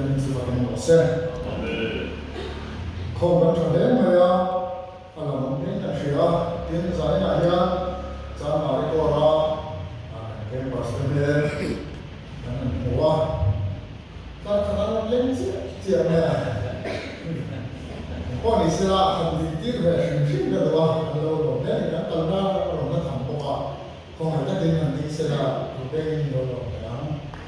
mình chỉ phải một xe không cần cho đến mà làm đến là gì tiến giải là gì ra nói câu ra cái bác sĩ này anh mua ta khá lên chuyện này có lý do là không đi tiếp về sinh cái đó lâu rồi đấy cái tàu ra rồi nó thẳng qua không phải tất nhiên là đi sẽ là cái lâu rồi đó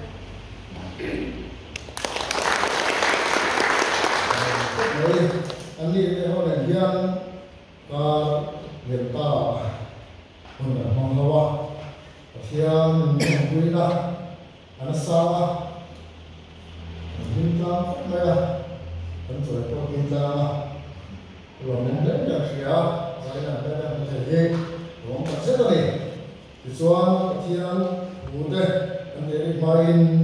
anh đi cái hôm nay riêng ta việc ta hôm nay mong hoa thì mình quý là anh sao chúng ta đây là anh tuổi có chúng ta rồi mình đến được gì á vậy là đây là cái gì cũng thật rất là đẹp thì cho thì anh muốn đây anh để main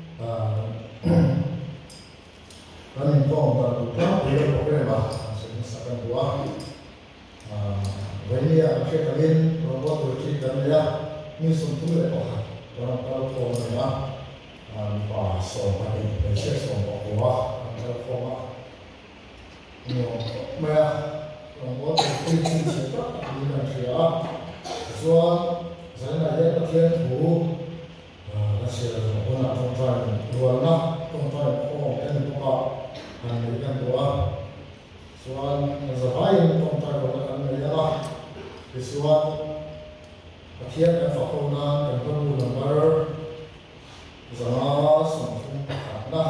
mình phong và tụi nó thì nó có cái mà sẽ sắp đến quá vậy thì sẽ có lên rồi có tổ chức cái này như sung thú lệ bỏ rồi nó phong này và sổ này để sẽ sổ bỏ quá nó phong á nhiều mà có tổ chức chính trị đó như là gì á cho giải này là thiên thủ nó sẽ có là trong vài luôn đó trong vài phong cái này có anh ấy đang tua, soal zahay trong tay của anh ấy là cái soal hiện cái pháp hồn là cái công vụ number giờ nó sống không khác đó,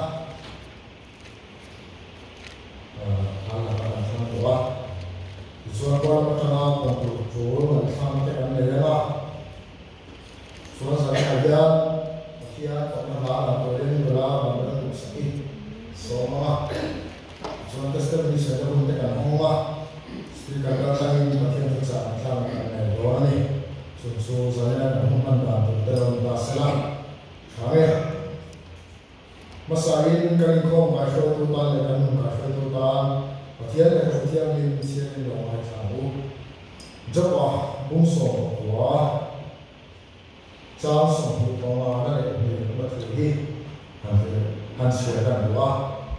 anh là anh sang tua, soal quan trọng là công vụ chủ là sang cái anh ấy là soal zahay hiện cái pháp là tôi đến là mình đang được sĩ so mà chúng ta sẽ đi sẽ không thể làm không mà thì các bạn đang đi mà thiên thực sản làm cái này đó này chúng số giới là không ăn đảm tự tơ và sẽ làm khá mà sai cái không phải số tu tan là không phải số tu tan và thiên là không thiên linh thiên linh lòng hay thảo giúp à bung sổ của cháu sổ của con là để mình có thể đi han sẽ làm được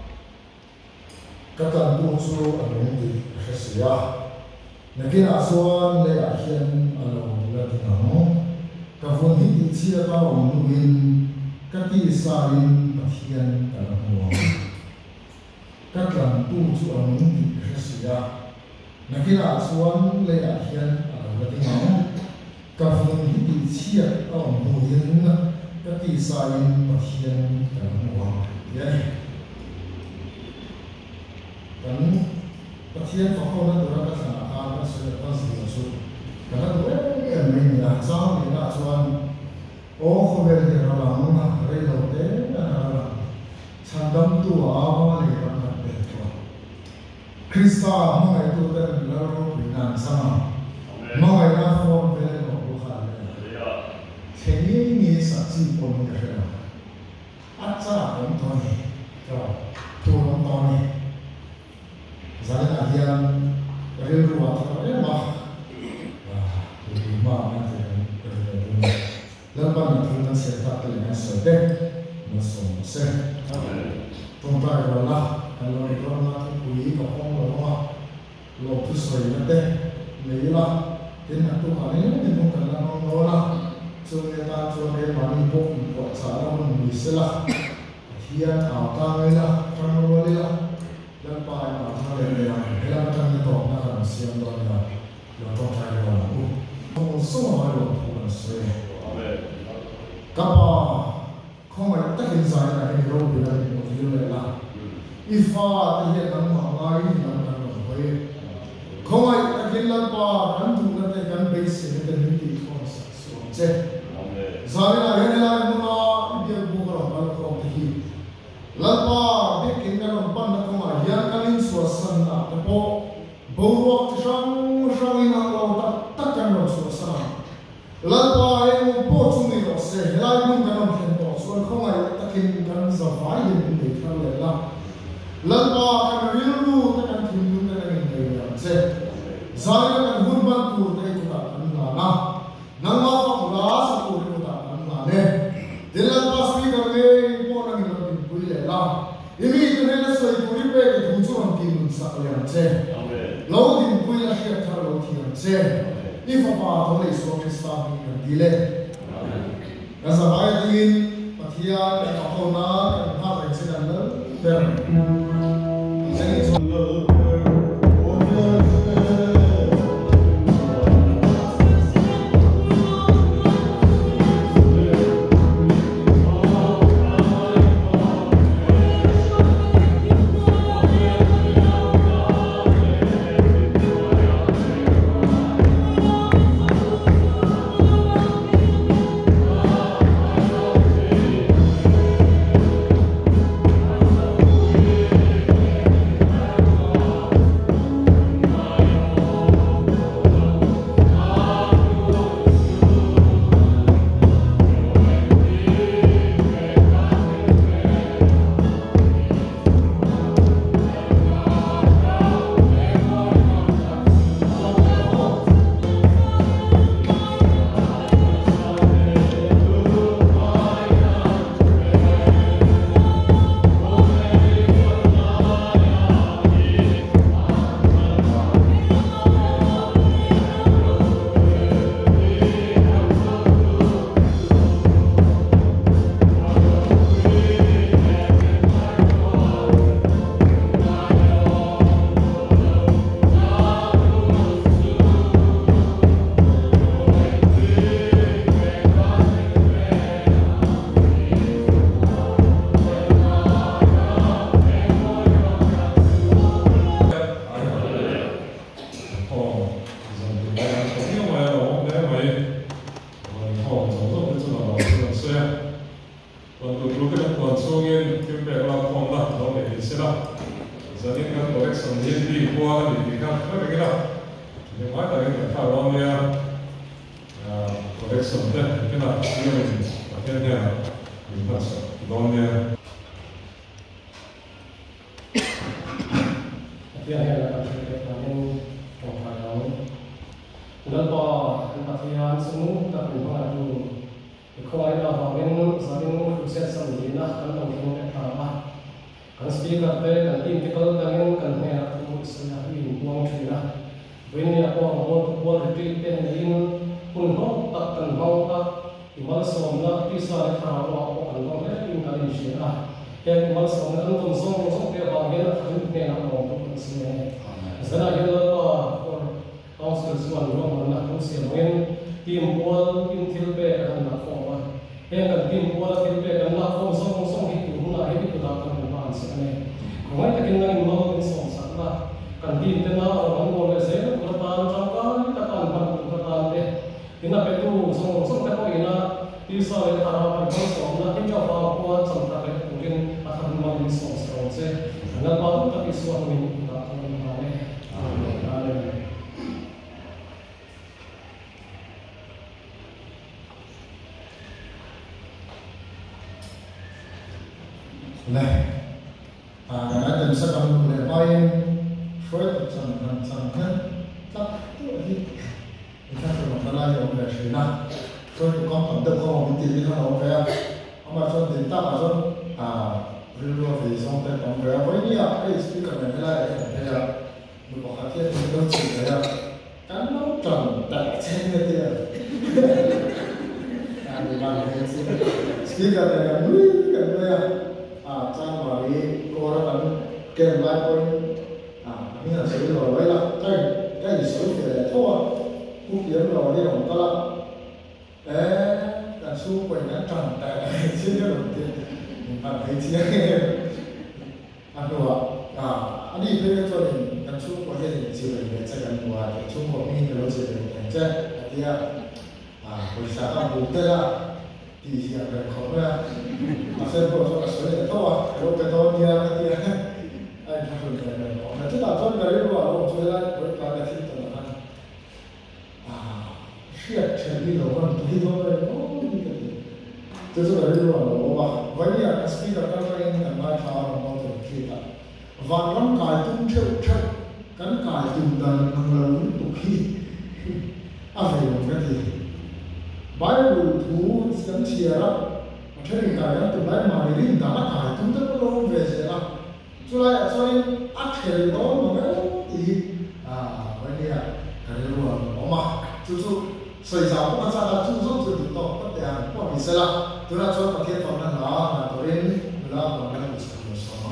các bạn cũng số ở bên đi sẽ xia nên cái nào số này là hiện ở đâu là thế nào các phần hình chia ra bằng nuôi các cái sai và hiện ở đâu các bạn cũng số ở bên đi sẽ xia nên cái nào số này là hiện ở đâu là thế nào các phần hình chia ra bằng nuôi các cái sai và hiện ở đâu vậy dan pasien fakor dan orang kat sana akan sedepan sesuatu. Karena tu yang mengingat sah mengingat tuan. Oh, khabar dia orang mana hari laute dan orang chandam tu awal ni orang kat tuan. Krista mengai tu dan lalu binan sama. Mengai na form bela bukan. Kini ni saksi pun kerana. Acara pun tu ni. Tu orang ni. Zalim ahian dari ruang terang mah, lima nanti lepas nanti serta dengan sedek masuk se. Tumpah adalah kalau itu nanti kui kahong lama, lotus saya nanti melihat dengan tu hari ini dengan kalau orang sungai sungai mani pun buat salah pun misalnya ahian awak lah, orang boleh lah. Dan pai ma tha le le la tan ni to na kan siam do na lo to thai lo ko so ma lo ko se amen ka pa ko ma ta hin sai na ni ro bi na ni mo ti le la ifa ta ye na ma ma ri na na no hoye ko ma ta hin la pa kan tu na te kan be se te ni ti ko sa so che amen zai na ye la mo na bi bu ko ba ko ti hi la pa bi kin na no pan na ko ma ya kalin suasan na po bawak sang ina lo ta kan no suasan la pa e mo po chu ni ro se la mun kan no ken po so ko ma ta kin kan za vai ni ni kan le la pa kan ri lu ta kan tin lu na ni ni ya se zai kan hun ban tu te ku ta kan na na nang ma fa la sa ku ri ku ta kan na ne dilan pa speaker le po na ni lo tin pu le la Ini itu nela soi puri pe ke tuju ang tim sak liang che. Lo din pui la hiat thar lo thiam che. If apa thong le so Krista mi dile. Asa vai din pathia ka ko na ka ha se dan le. Ber. Jadi so Bible thu siam chia ra, mà cái này cái tụi bay mà đi đào mắt hải chúng ta có lo về gì là 出来所以天都弄个วันนี้การรู้ว่าออกมาจู่ๆ所以จากพวกมันจะจู่ๆจะต้องก็แต่พวกมิสลาตัวนั้นชอบประเทศฝั่งนั้นนะตัวเองเวลาฝั่งนั้นมิสลาสอง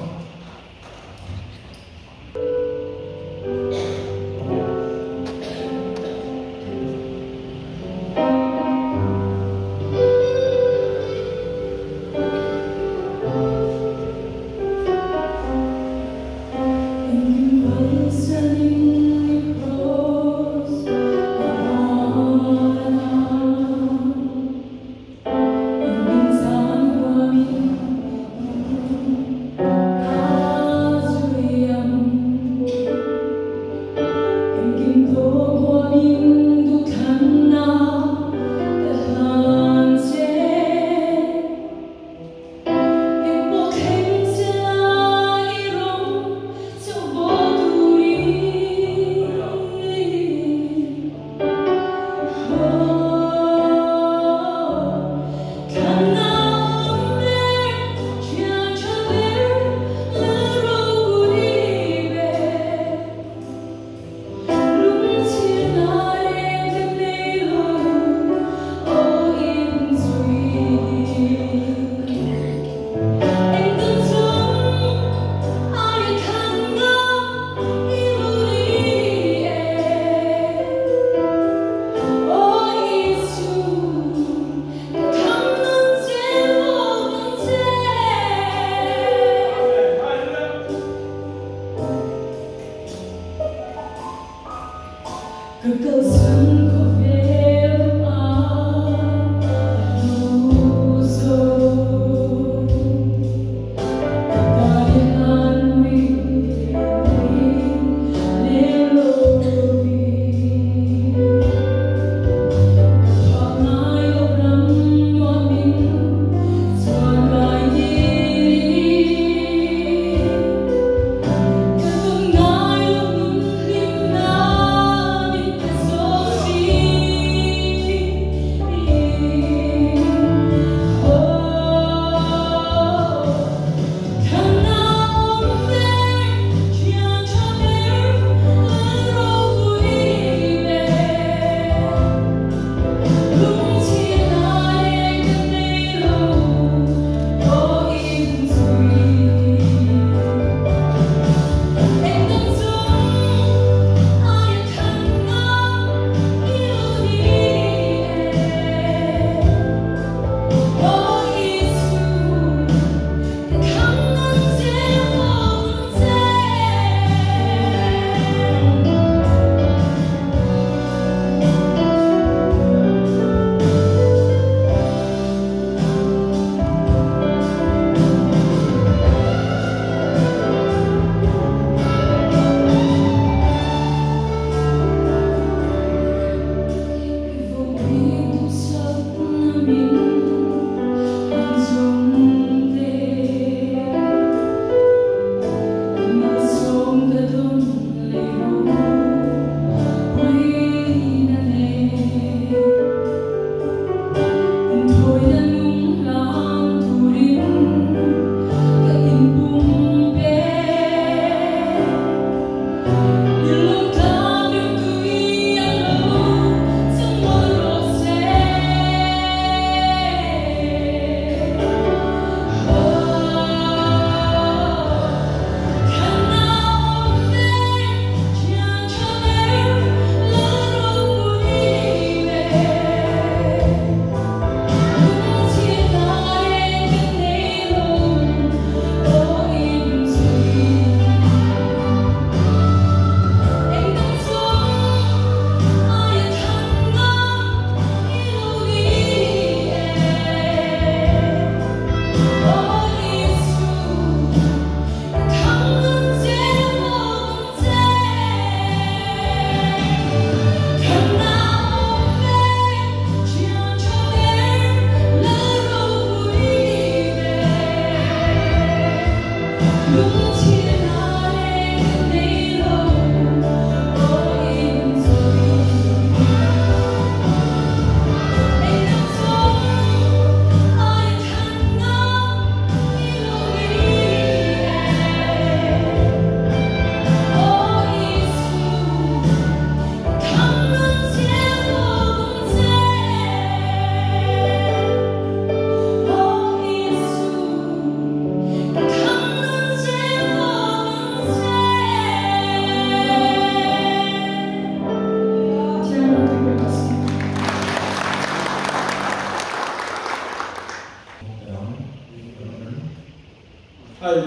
Thank you.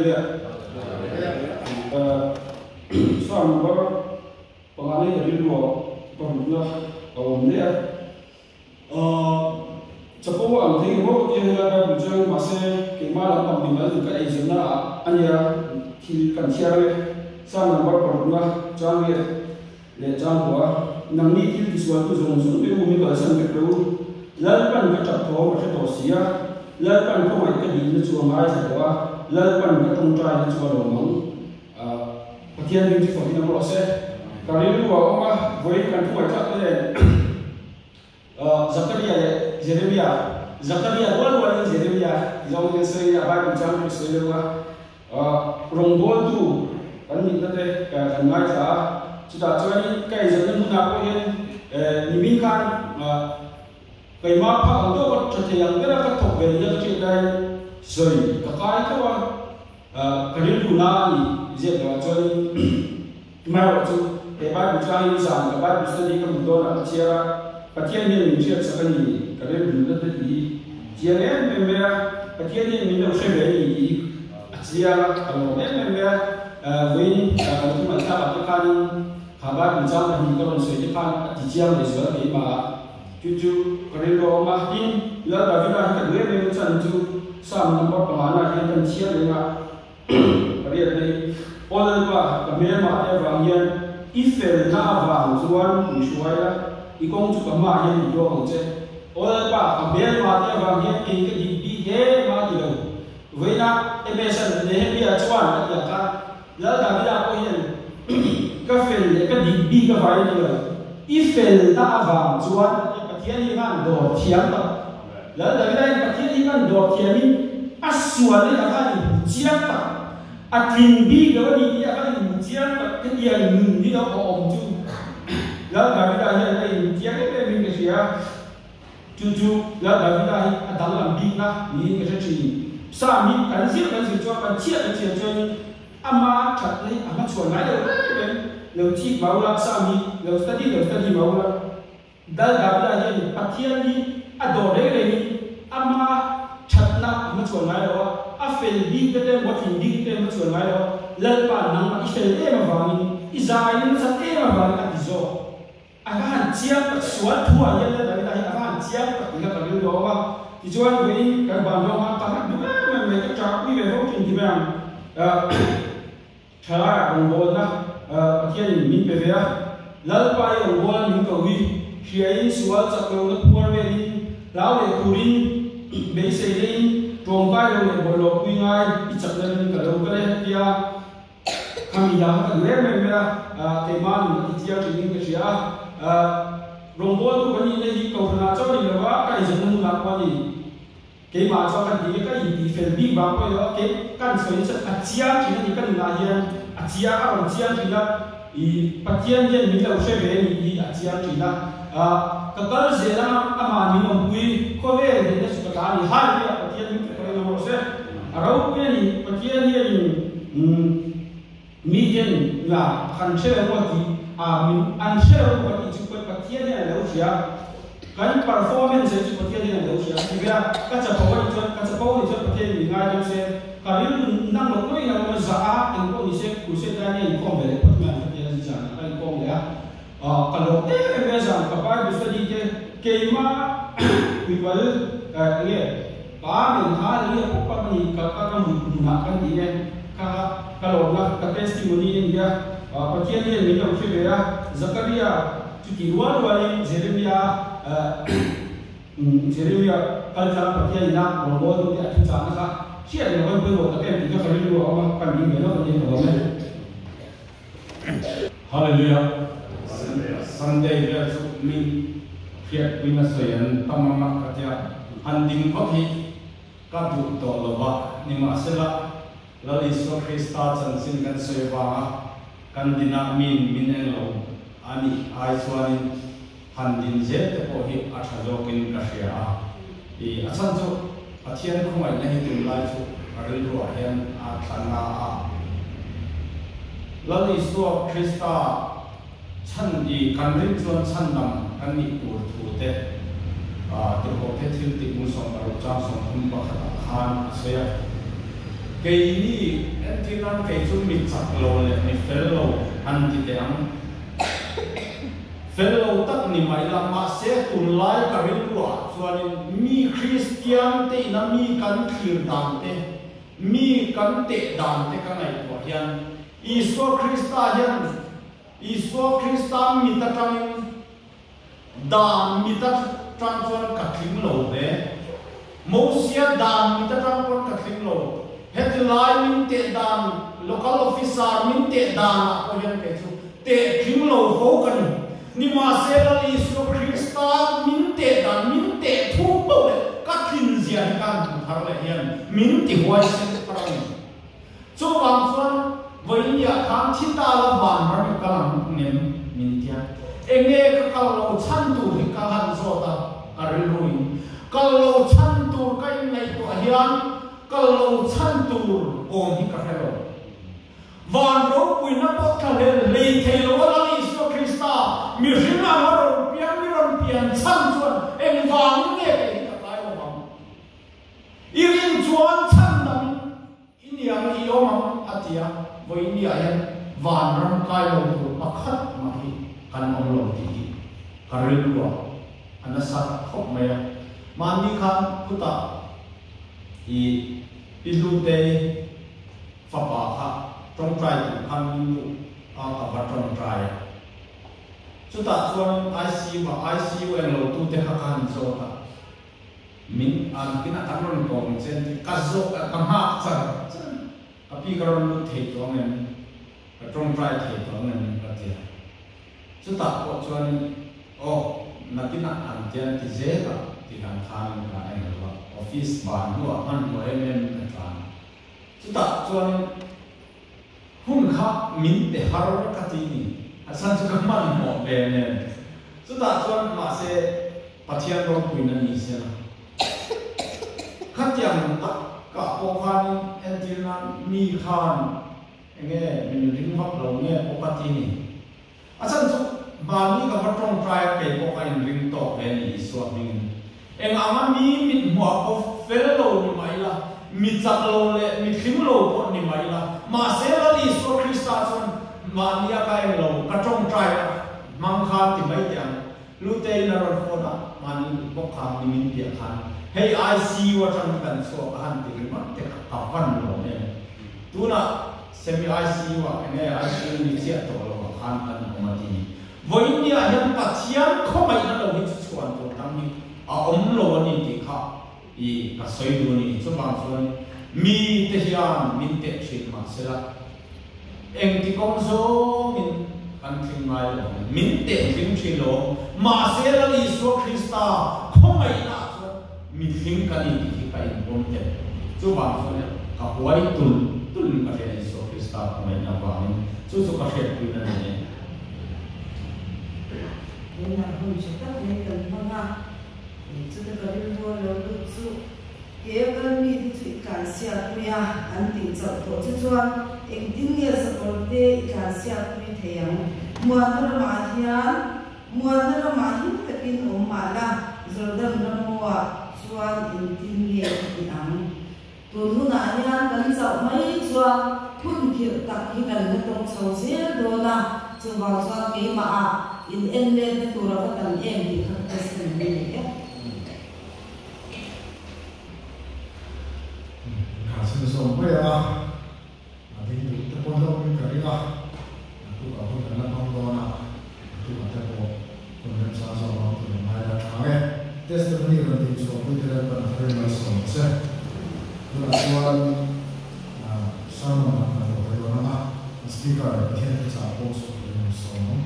Hallelujah. Soal nomor pengalih dari dua pembunuh kaum dia. Cepat ang tinggi mau kita lakukan bukan masih kemalan pembina juga izina anya kan siapa sama nomor pembunuh jangan le jangan nang ni kil kiswatu zong zong pe umi ka san pe pro lal pan ka tap tho ma to sia lal pan ko mai ka di na chu ma sa wa lal pan ka tong trai na chu lo mong patian ni fo na mo se ka ri lu wa ma voi kan tu mai ka le Zakaria wal wal Jeremia zong ke se ya ba ku chang ku se le wa rong bo tu kan ni ta te ka kan mai sa kita cuci kai zaman muna ko yen niminkan kai ma pa ando ko chate yang gara ka thok be ya chi dai soi ka kai ka wa kadil tu na ni je da cuci mai wa chu e ba bu chang ni san ka ba bu se ni ka mu do na chia patien ni min chia sa ni kadil tu da ta di chia ne me me patien ni min da se be ni chia ka lo me me với chúng mình ta bắt cái kabar bincang dan kita mensesuaikan tijian lesbian ini mah cucu kerja mah in lalu David kita dua memang tu sam nomor pengalaman yang penting dengan kerja ini oleh bah kami mah ada bagian ifel na bang tuan musuhnya ikon juga mah yang dijual je oleh bah kami mah ada bagian ini di he mah di dalam wena emesan leher tuan ya kan lalu David aku yang cái phần cái điểm bi cái phải như là ít phần ta vào chuan cái thiên nhiên ăn đồ thiếm đó lỡ là cái đây cái thiên nhiên ăn đồ thiếm đi à xuân đấy là cái gì chiếm đó à thiên bi cái gì là cái gì chiếm đó cái gì là ngừng đi đó có ổn chứ lỡ là cái đây là cái chiếm cái mình cái gì à chú lỡ là cái đây à đang làm bi na ni cái gì sao mi cái gì cho cái chia cho ama chặt đấy ama chuan lại đâu lâu chi máu la sami lâu study máu la dal dabla ye pathian ni adore le ni ama chatna ama chuan mai lo a fel bi te mo tin di te mo chuan mai lo lal pa nang ma isel e ma wani izain sa e ma wani atizo akan chiam suat thua ye la dai dai akan chiam ka ka lu lo wa ti chuan we ka ban lo ma ta du me ka cha wi ve ho tin di bang thara on bol na pathian min pe vea lal pa ye wal min ko wi hiain sual chak lo na puar ve ni lao le kurin be se lein tong pa lo le bol lo pi ngai i chak le ni ka lo ka le tia kami ya ka le me me te man ni tia chi ni ka sia rong bol tu bani le hi ko na cho ni le wa ka i jang nu la pa ni ke ma cho kan di ka i di fel bi ba ko yo ke kan so ni sa chia chi ni kan na hian chia orang chia kita i patian je mi lau se ve ni i chia kita kakal zela ama ni mongui ko ve de su ka ni ha ni patian ni ko na mo se arau pe ni patian ni mi gen la kan se mo ti min an se mo ti chu ko patian ni lau sia kan performance je patian ni lau sia ti ga ka cha power ni patian ni ngai jam se kalau nang lo koi nang mazaa engkau ni se kuset tanya engkau beli pertama dia di sana engkau ya kalau biasa kapal bisa di kema people ini kami hal ini apa ni kakak menggunakan dia kalau nak testimoni dia patian dia minta usia ya Zakaria cuti luar wali Jeremia kalau cara patian nak nombor dia tu sana chia là con quên một cái em cho cái video ông cần đi nó còn gì nữa không? Hallelujah. Sunday là mình hiện mình là suyên tâm mắc cái gì hành trình có khi các chủ tổ là vợ nhưng mà sẽ là lý do Christa chân xin cần soi vào cần đi nạp mình em lâu anh ai xuân hành trình dễ để có hi ở trong chỗ kinh cái gì à thì ở trong chỗ pathian không phải là hiện lai chu ở đây rồi hiện thana là lý do Christa chân đi cần đến chuan chân nằm cần đi tour thủ tế từ có thể thiếu tịch muốn sống ở trong sống không có khả năng sẽ cái ni em thì nó cái chúng mình chặt lâu này mình phê lâu ăn thì để ăn phê lâu tất ni mai là mà sẽ tuân lại cả bên qua cho nên mi Christian te na mi căn thiền đàn te mi căn tệ đàn te cái này của hiền Isu Christa hiền Isu Christa mi ta trang đàn mi ta trang cho cả thính lâu đấy Moses đàn mi ta trang cho cả thính lâu hết lại mình tệ đàn local officer mình tệ đàn à có hiền cái chú tệ thính lâu phố cần ni mà sẽ là Isu Christa mình tệ đàn mình tệ thu bầu đấy các thính gì anh can thằng lại hiền mình tệ hoài sinh parang cho bằng xuân với nhà khám chi ta là bản mà mình cần nên mình tiếc anh nghe cái câu lâu chăn tu thì cả hàng số ta ở rồi câu lâu chăn tu cái này của hiền câu lâu chăn tu ôm thì cả hai rồi van rốt quy nó bóc ra lên lấy thế lo là Isu Christa mi riêng mà rồi pian chăn chuan anh vàng nghe cái cái lo mà irin chuan chăn đam India mà yêu mà atia với India hiện van ram kai lo tu pakhat mà hi kan ông lo ti karil lo ana sa khop maya mani khan puta ilu te fa pa kha trong trai tu khan lu ta va trong trai chu ta chuan ICU en lo tu te kha kan zo ta min an kina tamron ko chen ka zo ka ha cha api karon lu thei to ngen trong trai thei to ngen ka tia chu ta ko chuan o na kina an tian ti je ka ti han khan ka en lo office ban lu han mo em ka chu ta chuan hun kha min te har ka ti ni asan chu ka man mo be ne chu ta chuan ma se pathian ro puin ani se na khatiang ta ka po khan entina mi khan enge min ring hop lo nge po ka ti ni asan chu ma ni ka patong try ke po ka in ring to be ni so ning eng ama mi mit mo ko fellow ni mai la mi chak lo le mi thim lo po ni mai la ma se la li so Christa chon ma ni a kai lo ka tong try mang kha ti mai tiang lu te na ron fo na ma ni po kha ni min pia khan hey ICU atang kan so han ti ma te ka van lo ne tu na semi ICU a ne ICU ni chia to lo khan kan ma ti voi ni a yan pathian kho mai na lo hi chuan to tang ni a om lo ni ti kha I ka soi du ni chu bang chuan mi te hian min te thin ma sela eng ti kong zo min kan thing mai lo min te thing thin lo ma sela li so Christa kho mai na mi thing ka ni ti ka in bom te chu bang chuan ka huai tul ka he so Christa kho mai na ba min chu ka he pu na ne nên là hồi trước các nên cần mong ha cho nên cái điều đó là lúc chú cái bên mi thì chỉ cảm xúc thôi à anh tin chắc tổ chức cho em tin nghĩa là có thể cảm xúc thôi thế à mua nó mà hiếm cái tin ổn mà là rồi đâm nó mua cho em tin nghĩa thì anh tôi lúc nào anh cần giàu mấy cho phun kiểu tập cái cần nó trong sầu xé đồ na cho vào cho cái mà in em lên cái tủ ra cần em thì không có sự gì hết. Cả sự sống bây giờ, thì chúng tôi không biết cái gì, tôi bảo tôi là không có nào, tôi bảo tôi có, tôi làm sao cho nó tôi mai là thắng ấy. Testimony là tình sống với tôi là phần hơi mà sống sẽ, tôi là quan sao mà tôi nói là speaker thiên thị xã bộ số sống.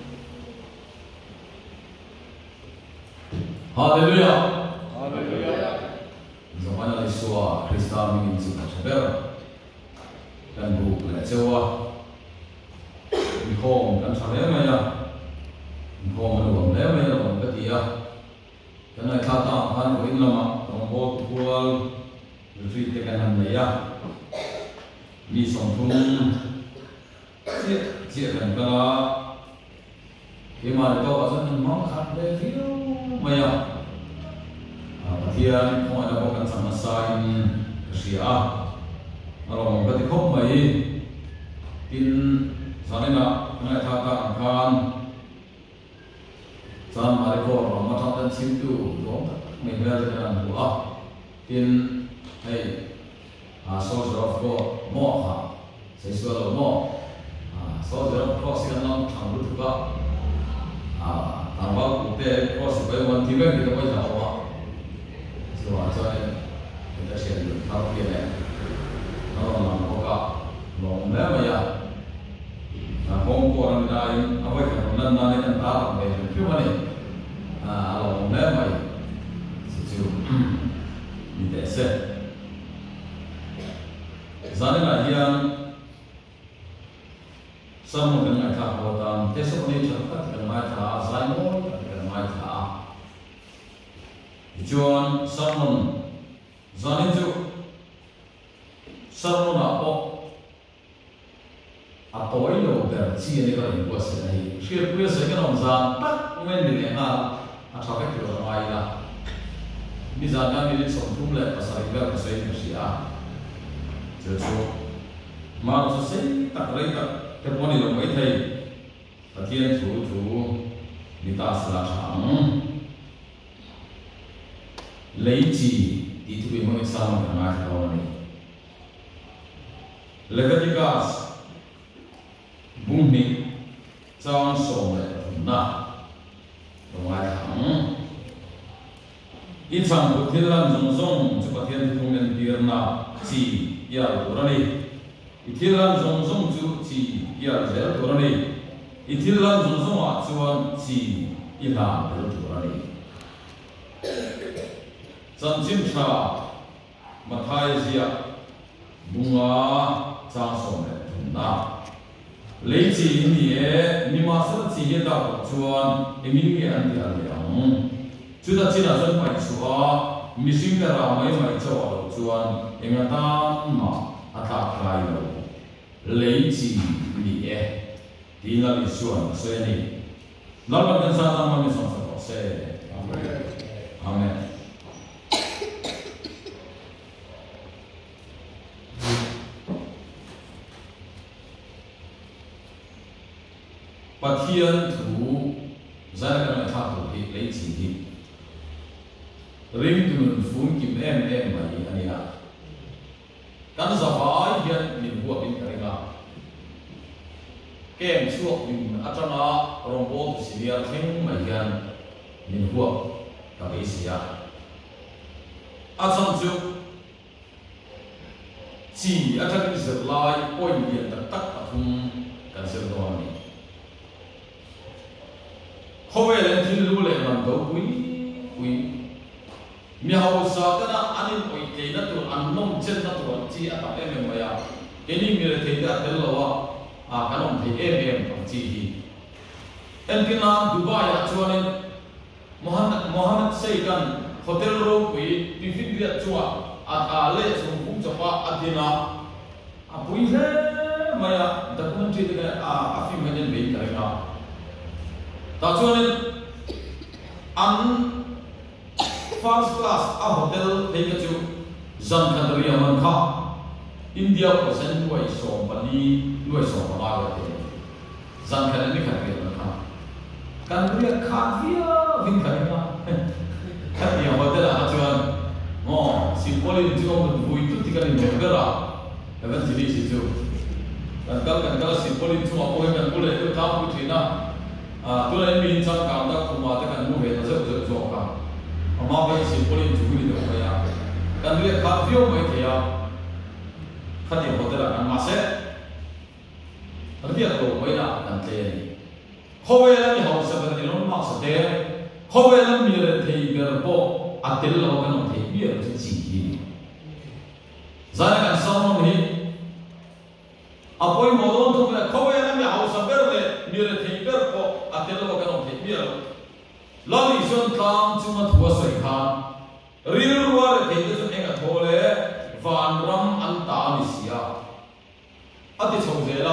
Hallelujah. Hallelujah. Zaman ali suwa Krista mingin suka saber. Dan bu le cewa. Di home kan sare maya. Di home lu le maya lu betia. Kan ai kata han ko in lama tong bo kual retreat te kan han ya. Ni song thung. Chia kan ka. Khi mà tôi ở dân mong khát về phía mày à, thiên không ai đâu cần sắm sai cái gì à, along cái khúc mấy tin sáng nay là ngày thao ta kan sáng mai có mà thao ta xin tu đúng mình bây giờ là của tin hay soldier of God mo ha sai sửa lo mo soldier of God sẽ làm thằng lúc thứ ba thằng ba cũng để có sự phải quan tâm đến cái bây giờ mà rồi cho nên người ta sẽ được thao cái này nó làm có cả lòng lẽ mà ya không có anh đại ở vậy thì lần này anh ta làm về cái mà này lòng lẽ mà chịu đi để xem giờ này là hiện xong một cái ngày thả hồ tàn thế số này chẳng có cái ngày thả dài mốt cái ngày thả chuan xong một giờ này chú xong một nào tối đầu để chia này cái gì của sự này chia bây giờ cái lòng giang tắt nguyên đi này thao cái kiểu ngoài là bây giờ đang đi sống thung lệ và sai cái sai cái gì chứ mà nó sẽ tắt lấy tắt cái món này là mấy thầy và thiên chủ đi ta sẽ là thằng lấy chỉ đi thu về mấy sao mà thằng ai thao này Leviticus bung ni chang som le na rồi thằng ít sang một thiên lan zong zong cho các thiên thung lên tiền na chỉ ya rồi này ít thiên lan zong zong chú chỉ ya rồi này ít thiên lan zong zong à chuan chỉ ya rồi này chân chim cha mà thay gì bunga chang som le na lấy chỉ ni mà sẽ chỉ hiện đạo chuan emin cái anh đi ăn liền chúng ta chỉ là dân phải chùa mình sinh ra mấy mấy chỗ chuan em ta mà ta khai đâu lấy chỉ thì là bị chuan xoay này nó là cái sao mà mình sống sao sẽ amen và thiên thủ ra cái này tháp thủ thì lấy chỉ thì rim tụi phun kim em mà anh à căn giờ phải hiện mình buộc in cái nào kem chuộc mình ở trong nó rong bố thì xí thêm mà hiện mình buộc cái cái gì à ở trong chỗ chỉ ở trong cái sự lai ôi hiện tất cả thùng cái sự đó này không phải là thiên lưu lệ làm đâu quý miao sa cái đó anh em oi cái đó tụi anh nông chân đó tụi chị ở tập em mà ya cái này mình thấy đã thấy lâu cái nông thấy em còn chị em cái nào Dubai à cho nên Mohammed Seykan hotel room quý đi phim Việt chua lệ xuống cũng cho qua Athena bui thế mà ya documentary cái phim hay nên bị cái nào ta cho nên ăn first class a hotel thấy cái chú dân khăn đời mình khác India có dân nuôi sòng bali nuôi sòng ba cái thế dân khăn này khăn đời mình khác khăn đời khăn vin khăn nào khăn đời hotel là cho anh simply chú ông vui chút thì cái này được ra cái vấn đề gì chú cần cái simply chú ông vui cần vui để tao vui thì na tôi lại mình trong cảm giác của mà tất cả những người ta rất rất rõ cả mà bây giờ có liên chú đi được vậy à cần việc khác phiêu mấy thế à khác nhiều có thể là ăn mà sẽ ở việc của mấy là cần thế không phải là mình học sẽ phải nó mặc sẽ thế không phải là mình là thầy cái bộ tiền lâu cái nó thầy biết là chỉ giờ này cần xong rồi apoi modon tu bela khowe na mi au saberde mi re theiber ko atelo ka no theiber lali jon kam chuma thua sai khan ril war theibe chu enga thole van ram an ta ni sia ati chhojela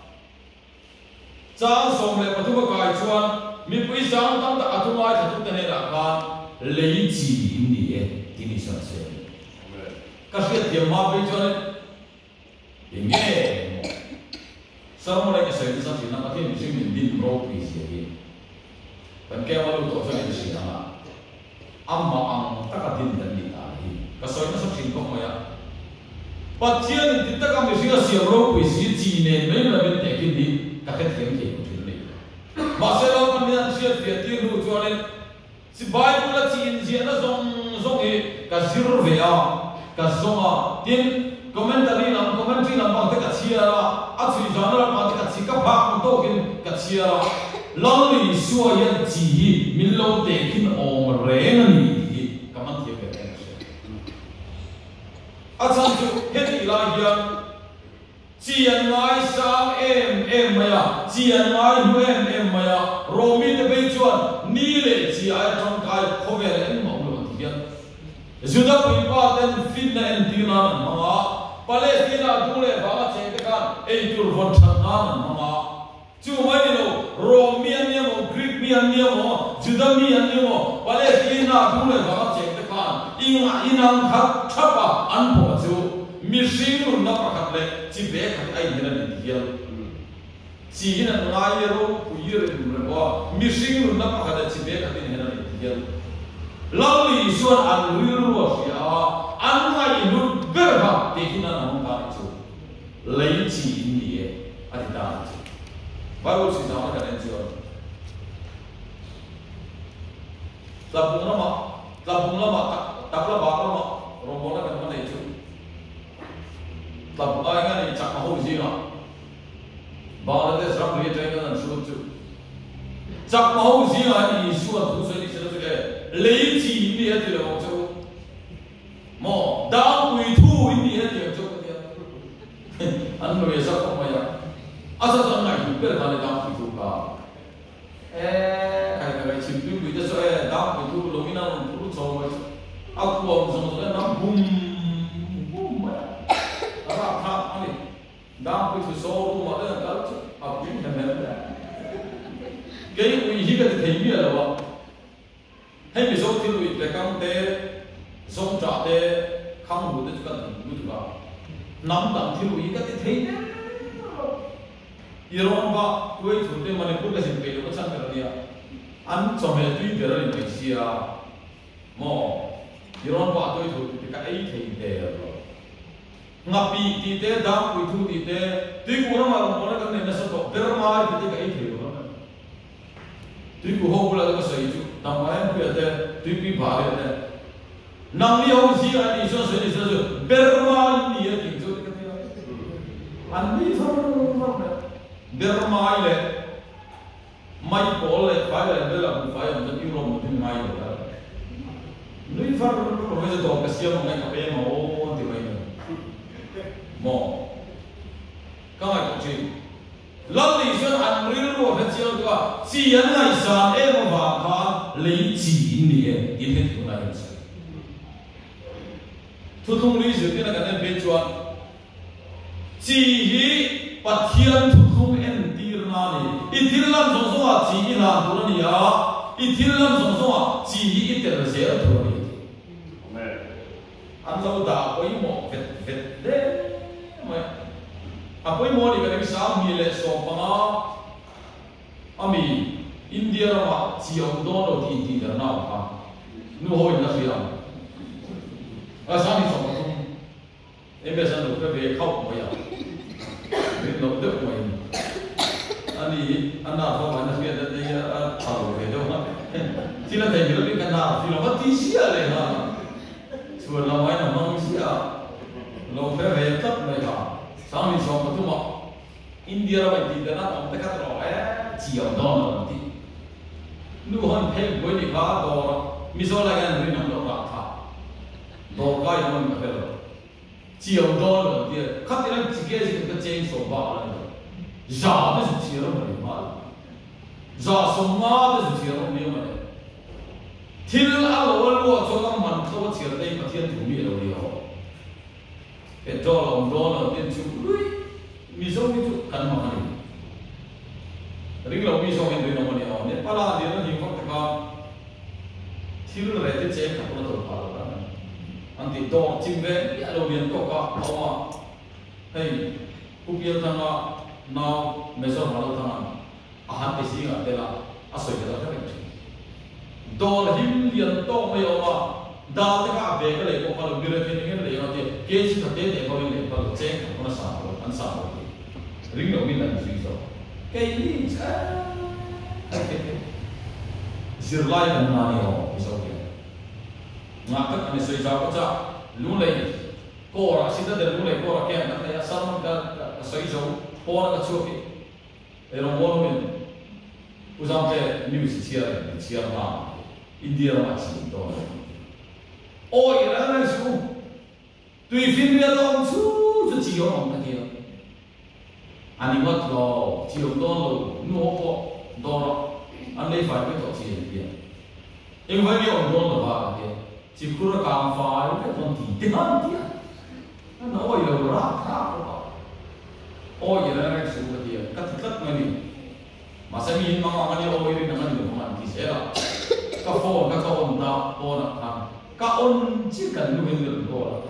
cha som le pathu ka kai chuan mi pui sang tam ta athumai thatu te ne ra khan lei chi ni e ti ni sa se ka hriat tiam ma pe chuan nghe sau một cái sự sắp xỉ nó có thêm những mình đi pro thì gì vậy còn kêu vào lúc tổ cho cái gì đó âm mà âm tất cả tin đến đi ta đi cái số nó sắp xỉ không mấy à bắt thiên thì tất cả những cái gì pro thì gì chỉ nên mấy là bên để cái đi các cái thiện thì cũng chuyện này mà sẽ lo con nhân sẽ việc tiền đủ cho nên si Bible là chỉ gì nó giống cái zero về à cái giống à tiền commentary làm bằng tất cả chia ra actually genre làm bằng tất cả chia các bác cũng tốt cái chia ra lâu đi xua yên chỉ mình lâu để khi ông rèn này cảm ơn thiệt về cái à chẳng chịu hết đi lại hiện chỉ anh nói sao em mày à chỉ anh nói em mày à rồi mình để bây giờ ní lệ chỉ ai trong cái khó về là em mong muốn thiệt Judah pun paten fitna entina mama Palestina dule baga cekkan eitur von chatnan mama cuma ni lo Romian ni mo Greek ni mo Judah ni mo Palestina dule baga cekkan inang khat thapa anpo chu mishing na pakhat le chi be khat ai hena ni dial chi hina ngai ro puir ro mishing na pakhat chi be khat ni hena ni dial Lalu Yesus anuriru ya, angai inut gerha tehina namun kali itu, leci ini ada dah. Baru sih sama dengan Yesus. Labung lama, taklah bakal mak, rombongan kan mana itu. Labung ayah ni cak mahu zina, Bangladesh ram lihat dengan suatu. Cak mahu zina ni Yesus tu sendiri sedang lấy chỉ đi hết thì là một chỗ, mà đau quỳ thu đi hết thì là chỗ cái anh nói sao không vậy? Sao sao này cũng biết là đau quỳ thu cả, cái chim tú quỳ cho đau quỳ thu lúc nào cũng thu sâu vậy, áo quần xong rồi nó bùm bùm vậy, ra tháp anh đau quỳ thu sâu luôn mà đó là cái áo quỳ thằng này cái quỳ gì cái thì biết là vậy. Hay bị dốt thì lụi để căng té, dông trả té, không đủ để cho cần lụi cả, nắm đằng thì lụi cái thấy đấy, Iran ba, tôi thủ tướng mình cũng cái gì về nó chẳng cái gì à, anh cho mẹ tuy về rồi bị xia, mò, Iran ba tôi thủ tướng cái ấy thấy đấy rồi, ngập bị thì té, đau bị thu thì té, tuy cũng nó mà nó cái này nó sẽ có, bé mai thì cái ấy thấy rồi, tuy cũng không có là cái sợi chứ. Tầm mai em biết đấy, tuy bị phá đấy đấy. Nằm đi ông gì anh đi xuống dưới dưới, Burma đi ở tỉnh chỗ cái gì đó. Anh đi thôi, Burma này, mai bỏ lại phải là đây là một phải là một euro một tiếng mai rồi. Núi phật rồi bây giờ tôi cái xe mà ngay cà phê mà ô thì vậy nữa. Mò, các ngài cũng chịu. Lần này cho anh riêng rồi phải chịu được. Chỉ anh này sao em mà phá lấy chỉ niệm đi hết chỗ này rồi. Thu thung lý sự cái là cái này bên chuan. Chỉ hi bắt thiên thu thung em tir na ni. Ít thiên làm giống giống à chỉ làm thôi ni à. Ít thiên làm giống giống à chỉ ít tiền là dễ thôi ni. Anh lâu đã có ý một vẹt đấy mà. Apoi mo di kadang sam ni le so panga ami India ma chiong do lo ti da na ha nu hoi na sia a sa ni so ma tu e be san lo ke be khau mo ya be lo de mo ani anna fa ma na sia da de a tha lo be do ha ti la te lo be ka na ti lo ma ti sia le ha su la mai na ma sia lo fe be tap mai ha Sang ni so tu ma India ra bai ti na om ta ka ro chiều đó là gì nu hon phe với đi phá đó mi so la gan ri nam lo ra tha do kai nam ma phe chiều đó là gì khát thì nó chỉ cái gì cái trên số ba là giả đó là chiều đó mà giả số ma đó là chiều đó mà thiên la lo lo cho các man thâu chiều đây mà thiên thủ mi lo đi ho cái đó là ông đó là thiên chủ mi so mi chủ cần mà này ring lo mi so hen ri no mani ho ne pala dia no hing fakta ka thil re te che ka to pa la anti to chim ve ya lo lian to ka awma hey kupiel thanga now meso halo thanga ahan te singa tela asoi tela ka dor him lian to mai oma dal te ka be ka le ko palo bire ke nge le yo te ke si ka te te ko le palo che ka na sa ko an sa ko ring no min na si so ke ni cha zir lai kan na ni ho so ke nga ka ani soi ja ko cha lu le ko ra si ta de lu le ko ra ke na ya sa man ka soi jo ko ra ka chu ke e ro mo min usam te news chia ma India macam tu. Oh, ia lah su. Tui film dia dong su, tu cium orang dia. Ani mat lo, cium dong lo, nuh ko dong. Ane fai pe tu cium dia. Yang fai dia orang dong apa dia. Cium kura kam fai pe dong tiada dia. Ana oh ia rak rak. Oh ia lah su dia. Kat mani. Masa ni memang orang oh ia dengan dia memang kisah. Ka phone ka on ta on ka on chi kan lu hin lu ko la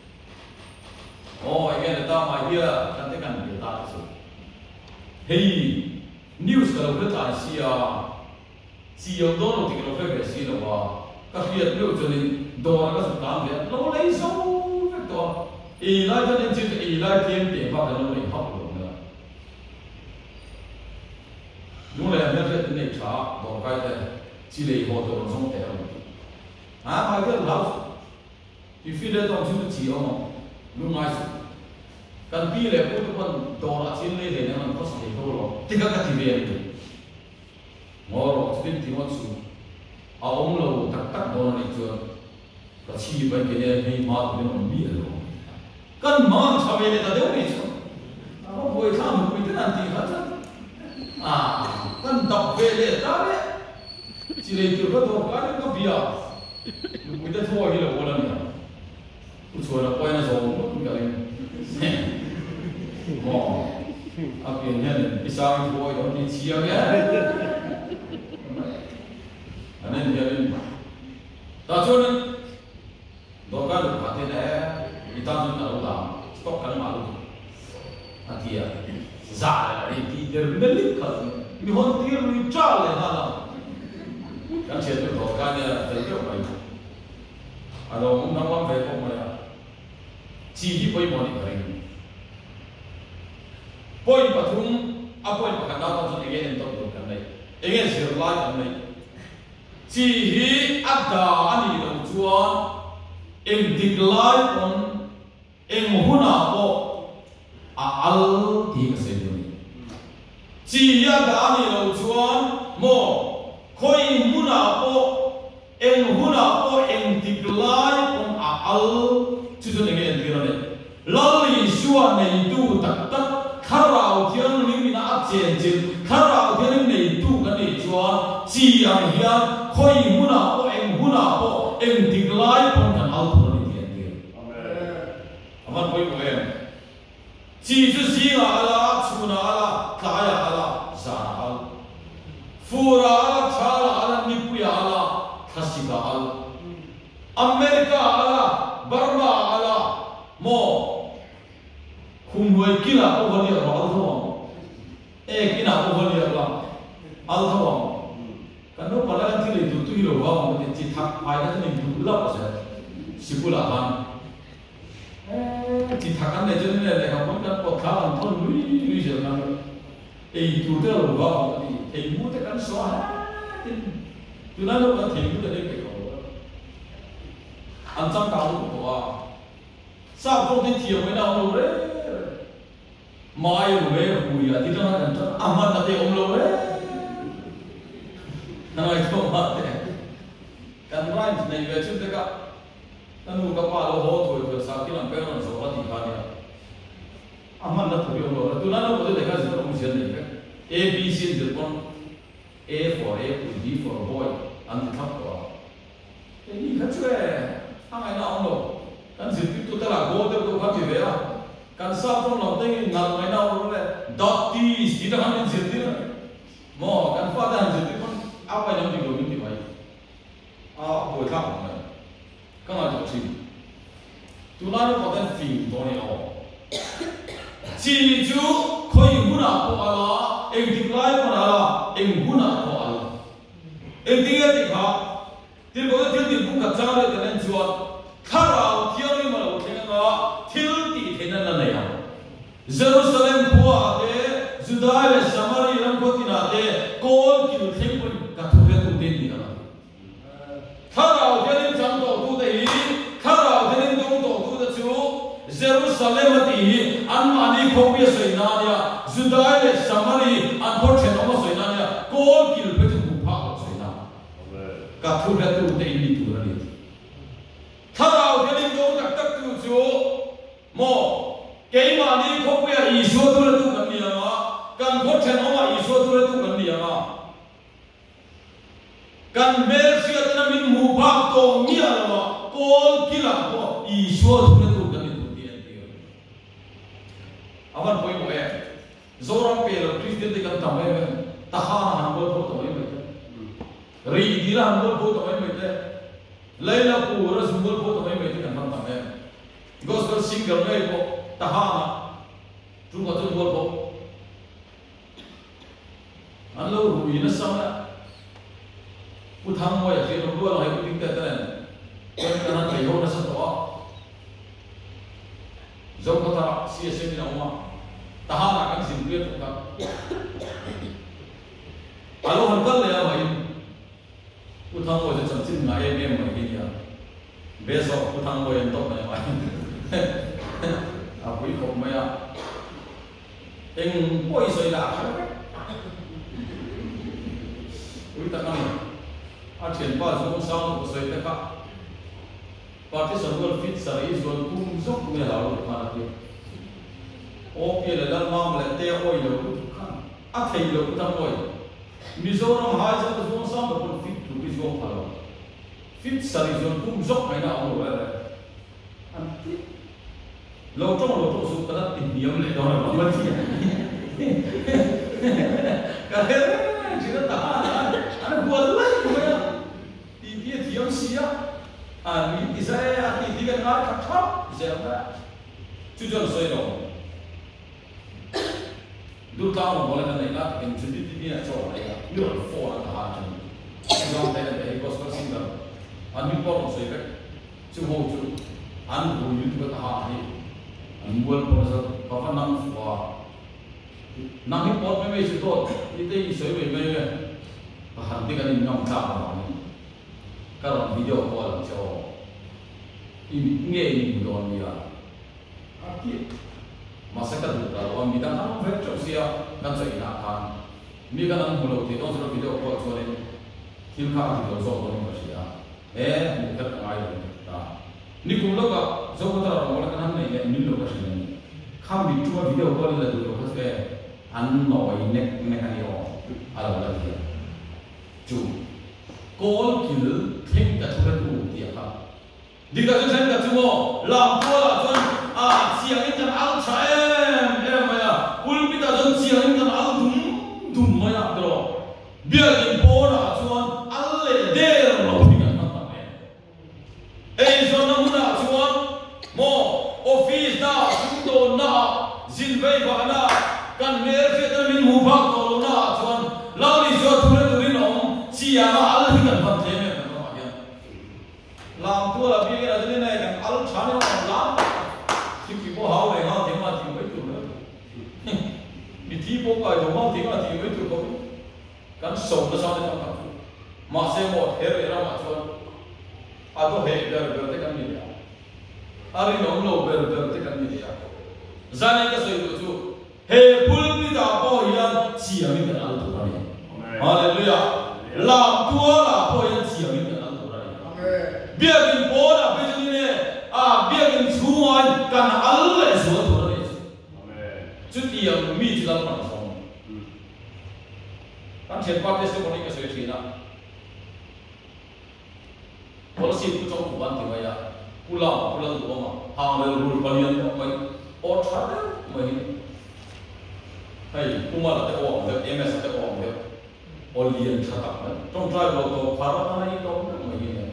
oh again ta mai dia kan te kan dia ta so hey news ka lu ta si yo do lo ti ko fe si lo wa ka fiat lu cho ni do ka su ta dia lo lai so fe to e lai ta ni chi e lai tien te pa ka lo ni ha lo na lu le na fe ni cha do ka te chỉ lấy họ đồ trong tệ rồi, mà cái lão, thì phi lê trong chúng chỉ ông, lúc mai rồi, cần pi lê cũng còn đồ là chỉ lấy để nên có sản đồ rồi, thì các cái gì vậy? ngồi rồi thì thì mất số, ông lâu tắc đồ này chưa, cái chi bên cái này hay mà bên mình biết rồi, cần mà sao về để ta đeo này chứ, ông vui tham một cái này thì hết á, cần đọc về để ta đấy. Chỉ lấy từ các đồ cá đến các bia, người ta thua cái là vô lần nữa, tôi nói là quay nó rồi cũng cái này, mò, áp tiền nhân, cái sao anh thua đó đi chia cái, anh nên giờ nên, ta cho nên, đồ cá được phát thế này, người ta chúng ta làm, stock cái mà luôn, anh kia, giả là đi giờ nên lịch khẩn, mình hoàn tiền mình trả lại ha. Kan cerita tu kan dia terjauh baik. Ada orang nama baik orang mana, ciri poi moni kering. Poi patung, apa yang pakai nama tu ingin entok tu kan ni, ingin sirlai kan ni. Ciri ada ani dalam jual, eng diklai pun, eng huna po, al di keseduan. Ciri ada ani dalam jual, mo. Koi muna po en tiklai pon al chuju nge en tirane lali shua nei tu tak tak kharau thian limina a chen chen kharau thian nei tu ka nei chua chi ang hian koi muna po en tiklai pon kan al tu ni tian tir amen aman koi ko em chi chu si ala chuna ala kaya ala sa al fura chala ala nipuya ala khasika ala Amerika ala Burma ala mo khumwai kila ovali ala althawam kina ovali ala althawam kanu pala thile tu hilo wa mo ti thak pai ka ni du la pa sa sipula han ti thakan ne jen ne ka mon ka po tha an thon lui je na tu de lo wa thì muốn cái cánh xóa tôi nói lúc đó thì muốn cái đấy phải có anh trong đầu của sao không thể thiểu với đâu đâu đấy mai rồi hùi là thì nó làm cho ăn ăn là thì ông lâu đấy nói không mà thế cái này này về trước đấy cả nó nuôi các bạn lâu hố thôi sao khi làm cái nó số là thì phải nhá ăn ăn là thì ông lâu tôi nói lúc đó để cái gì nó không chuyện này A, B, C is one. A for apple, B for boy, and the top of it. Ini kan cuy, apa yang nak orang? Kan zikir tu telah go tu tu kan dia. Kan satu orang tu ngal main orang le. Doti, tidak hanya zikir. Mo kan pada zikir pun apa yang dilakukan di mana? Boleh tak? Kan ada tu. Tu lalu kau film tu ni oh. em tiếng thì họ tiếng có tiếng thì cũng gặp sao đấy nên chuột khá là thiếu đi mà là tiếng nó thiếu thì thế nên là này à Jerusalem qua thế Judah và Samaria làm có tin à thế cô kiểu thêm quân cả thu hết tu tiên đi à khá là thế nên chẳng tổ tu đấy khá là thế nên không tổ tu được chú Jerusalem thì anh mà đi không biết gì nào nhá Judah và Samaria anh có thể nói gì nào nhá cô kiểu phải tu phá gì nào cả thu hết tu tiên đi tu ra đi khá là thế nên không đặt tất tu chú mò cái mà đi không biết ý số tu ra tu cần gì mà cần có thể nói ý số tu ra tu cần gì mà cần biết sự là mình mua bạc tổ nghĩa mà cô kia là có ý số tu ra tu cần gì tu tiền tiền avan boi boi zoram pe lo Christian thì cần tầm ấy ta ha han bol pho tầm ấy vậy ri đi ra han bol pho tầm ấy vậy lấy là phụ ra dùng bol pho tầm ấy vậy thì cần tầm ấy gospel singer này có ta ha trung quốc trung bol pho anh lâu rồi nó xong á u tham mua thì nó đua là hay tính cái này cái này thầy hôm nó xong đó dẫu có ta xia xia nào mà ta ha là cái gì biết không ta alo hắn cất lên mà u tham mua thì chẳng chịu ngại em mà cái gì à bây giờ u tham mua em tốt này mà à quý không mấy à em quay xoay đạp quý ta nói à chuyện bao giờ cũng xong xoay thế cả và cái sản phẩm fit sợi rồi cũng giúp người lao động mà là gì ô kia là đang mang lại tê oi rồi cũng khăn à thầy rồi cũng đang oi Mizoram hai giờ cũng xong rồi cũng fit tụi cái zoom phải không fit sợi rồi cũng giúp mấy nào rồi đấy anh tí lâu trong số cái đó tình yêu lại đó là bao nhiêu cái đấy chỉ là ta anh buồn lắm vậy thì kia thì ông xí á mình Israel thì cái nào khác khác dễ mà chú cho soi rồi đôi ta một lần này là em chuẩn bị đi cho này là nhiều phô là ta chân trong đây là cái gospel singer anh mình có một soi cái chú hồ chú anh hồ YouTube ta thì anh muốn có sao có khả năng và năng hip hop mấy chú tốt đi tới soi về mấy hẳn thì cái này nằm chạm vào các bạn video call cho nghe mình đồn gì à kia mà sẽ cần được là mình đang làm việc trong xe đang chạy nạp hàng mình đang làm một thì đó là video call cho nên khi khác thì nó rồi nó sẽ mình thật là ai đó ni cũng lúc đó giống như là một cái năm này mình lúc đó sẽ không bị chua video call là được có thể ăn nói nè cái này ở là gì chú call kiểu thêm cả thứ tu tiệt ha đi cả thứ thêm cả thứ mò làm qua là chân chiang in chân áo trái em mày ul bị ta chân chiang in chân áo đúng mày đó bia in po là chân áo lệ đê rồi thì cái nào vậy ấy cho nó muốn là chân mò office na chúng tôi na zin vay và na cần nghe cái đó mình mua bạc rồi na chân lao đi cho thu lên từ nó chia mà áo thì cần phần thế làm tua là bây giờ thế này càng áo chán nó còn lắm thì chỉ có háo này háo thì mà thì mấy tuổi nữa bị thi bố cài đồ háo thì mà thì mấy tuổi có càng sống nó sao để làm mà xem một hết rồi ra mà cho đó hết rồi rồi thế càng gì à ari nong lo rồi thế càng gì à ra này cái sự chú hệ phun đi đào bao hiền chỉ ở bên cái áo tụi này hallelujah làm tua là bao hiền chỉ ở bên cái áo tụi này biết cái bố là bây giờ này biết cái chú anh cần áo lại số tụi này chút tiền mi chỉ làm bằng xong anh xem qua test của cái sự gì nào policy của trong của anh thì vậy à pulang dua mà hàng về rule kalian đó mấy ở thắt mấy hay kuma là cái ổn được ms là cái ổn được Olian thắt đó trong trai vào tổ phá ra này đó mấy này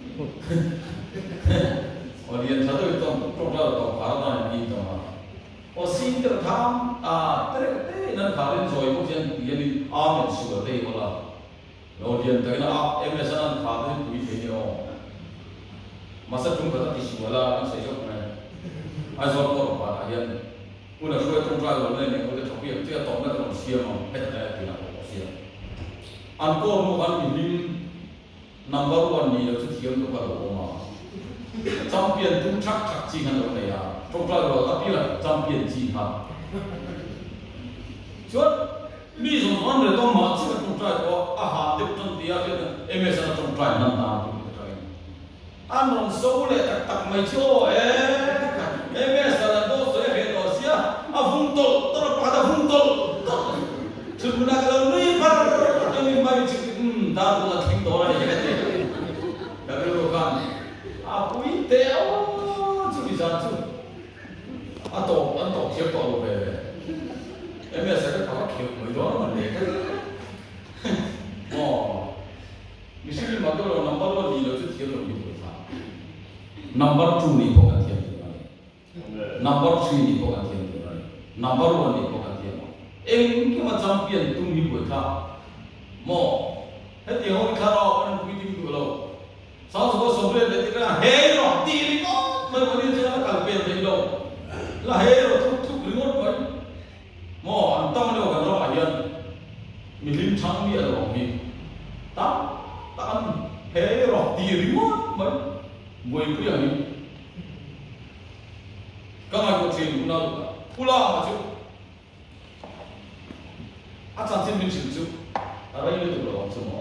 Olian thắt được trong trai vào phá ra này đi đó ở xin cái tham thế nên khá lên rồi cũng chẳng yên đi amen sửa đây gọi là lo dian ta na em na sanan kha de pui the ni o masa chung ka ti su wala an sai jok na ai zo ko pa ta hian una shoi tong trai lo ne ko de thok pi ti to na ko sia ma he ta ti na ko sia an ko mo an min number 1 ni lo chu thiam to ka lo ma champion tung chak chak chi han lo ne ya tong trai lo ta pi la champion chi ha chuan mi zo on le to ma chi tong trai ko a ha de tong ti a ke em sa tong trai nan ta an rong so le tak tak mai cho em sa la do so he do sia a vung tol to pa da vung tol chu na ka lo ni par ta mi mai chi da la thing do la he te da ro kan a pui te o chu bi sa chu a to an to khio to lo be em sa ka pa khio mai do ma le ka mo mi si ma do lo number 1 ni lo chu thio lo ni number 2 ni ko kan thiam number 3 ni ko kan thiam number 1 ni ko kan thiam eng ki ma champion tung ni ko tha mo he ti ho kha ro an pui ti ko lo sa so so ble le ti ka he ro ti ri ko ma ko ni cha ka pe te lo la he ro tu ri ngot ko mo an tam lo kan ro a yan mi lim chang mi a lo mi ta an he ro ti ri ngot ma mui ku ya ni ka ma ko tin na pula ma chu a chan tin min chu chu a rai le tu lo chu mo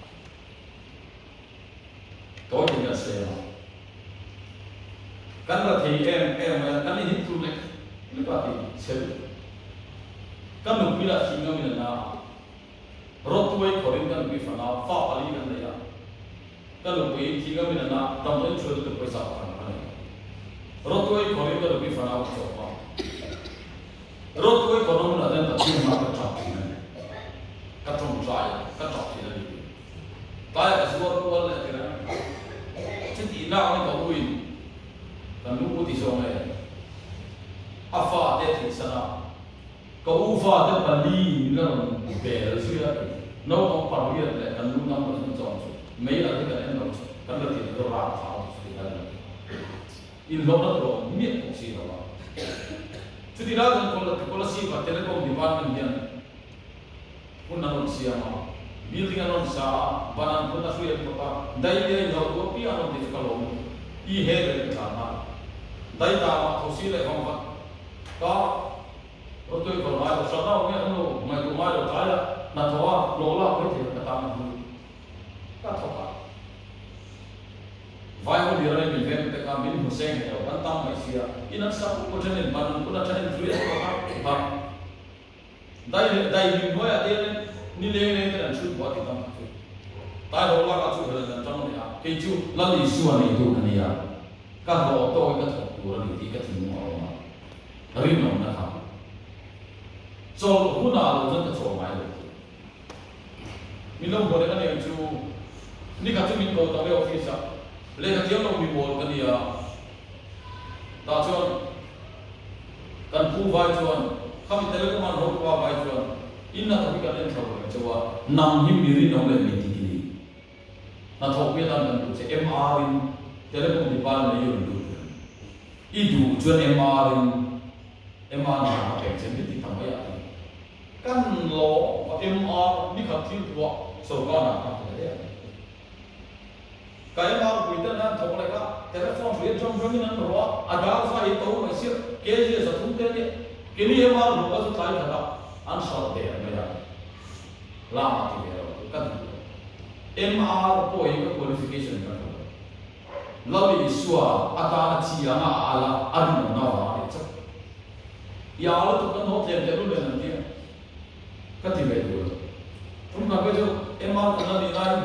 ko tin ya se ya kan ra thi em kan ni tu le ni pa ti se kan no pi la thi ngam ni na ro tu ai ko rin kan bi fa na fa ali kan le ya kan lo pi thi ngam ni na tam le chu tu paisa pa na ro tu ai ko rin kan bi fa na chu pa ro tu ai ko no na den ta chi ma ka cha ni ka trong trai ka cha ti ni tai a su ro le ti na chi ti na ni ko win kan lu ti so me a fa de ti sana ko u fa de pa li na be su ya no ko pa ri le kan lu na ma so chong mấy là cái này nó cần là tiền đâu ra thảo thì là in lâu đó rồi miết cũng xí rồi chứ thì đó còn là xí và telecom department hiện cũng nằm xí mà building anh sa banan cũng là suy yếu quá đây đây đâu có pi anh thì cái lồng y hết rồi cái thằng đây ta mà thầu xí lại không phải có tôi còn nói là sao đâu nghe anh đâu mày cũng nói là trái là thua lỗ là cái gì cái ta ka thoka vai ho dira ni ven te ka min hussein he kan tam mai sia inan sa ko chanen ban ko na chanen free ko ha dai ni mo ya de ni le ne te chu ko ti tam tai ho la ka chu he na tam ya ke chu la li su ani tu ani ya ka ho to ka tho tu ni ti ka ti mo ma ri no na ha so hu na lo zan ka cho mai lo mi lo bo de ka ne chu ni ka chu min ko ta le office a le ka tiam lo mi bol ka ni a ta chuan kan pu vai chuan kham telecom an ro kwa vai chuan in na ta ka len thau ka chawa nam hi mi ri no le mi ti ti na thau pe dan kan che mr in telecom department yu du I du chuan mr na ka chen ti tham ya kan lo mr ni ka thil tua so ka na ka le cái mà người ta đang thổi lại các telephone truyền trong trong những năm đó, ada phải tàu mà xịt, cái gì sẽ thủng thế này, cái này mà lúc đó chúng ta phải làm, ăn salt để mà làm, làm thì phải làm, cái MR có những qualification cái đó, lâu đi xua, ada chỉ là ala, ăn nó vào để chắc, giờ là tụi nó hốt tiền để luôn lên làm gì, cái gì vậy rồi, chúng ta bây giờ MR cái này này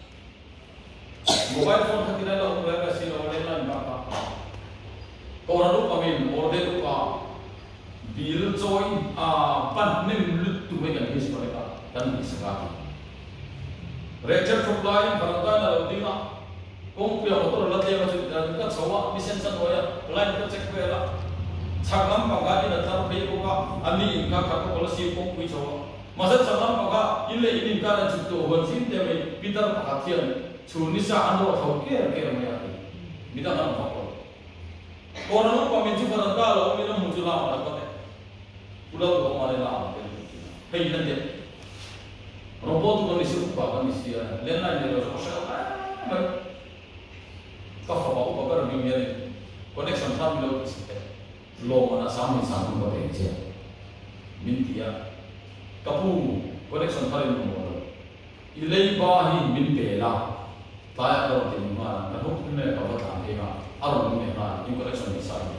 mobile phone khati na lo mobile ka sin online lan ba ka ora ru pamin orde ru ka bill join pan nim lut tu me kan his pare ka tan ni saka record from line barangka na lo dinga kong pia motor la te ma chu ka chawa mission san hoya line ka check pe la chaklam pa ga ni na tar pe ko ka ani ka ka ko la si kong pui chawa masa sangat maka ile ini kan cukup bersin demi kita perhatian curi sa ando tahu kira mereka kita kan apa orang apa mencuba nak kalau kita muncul lama apa deh pulau kemana lama hei nanti robot kan disuruh apa kan isia lain dia orang apa kau apa baru minggu connection tam lo mana sama apa aja mintia kapu connection tarin mo ilay bahi min pela taya ro tin ma na hok ne ka bata he ma aro ne na in connection ni sai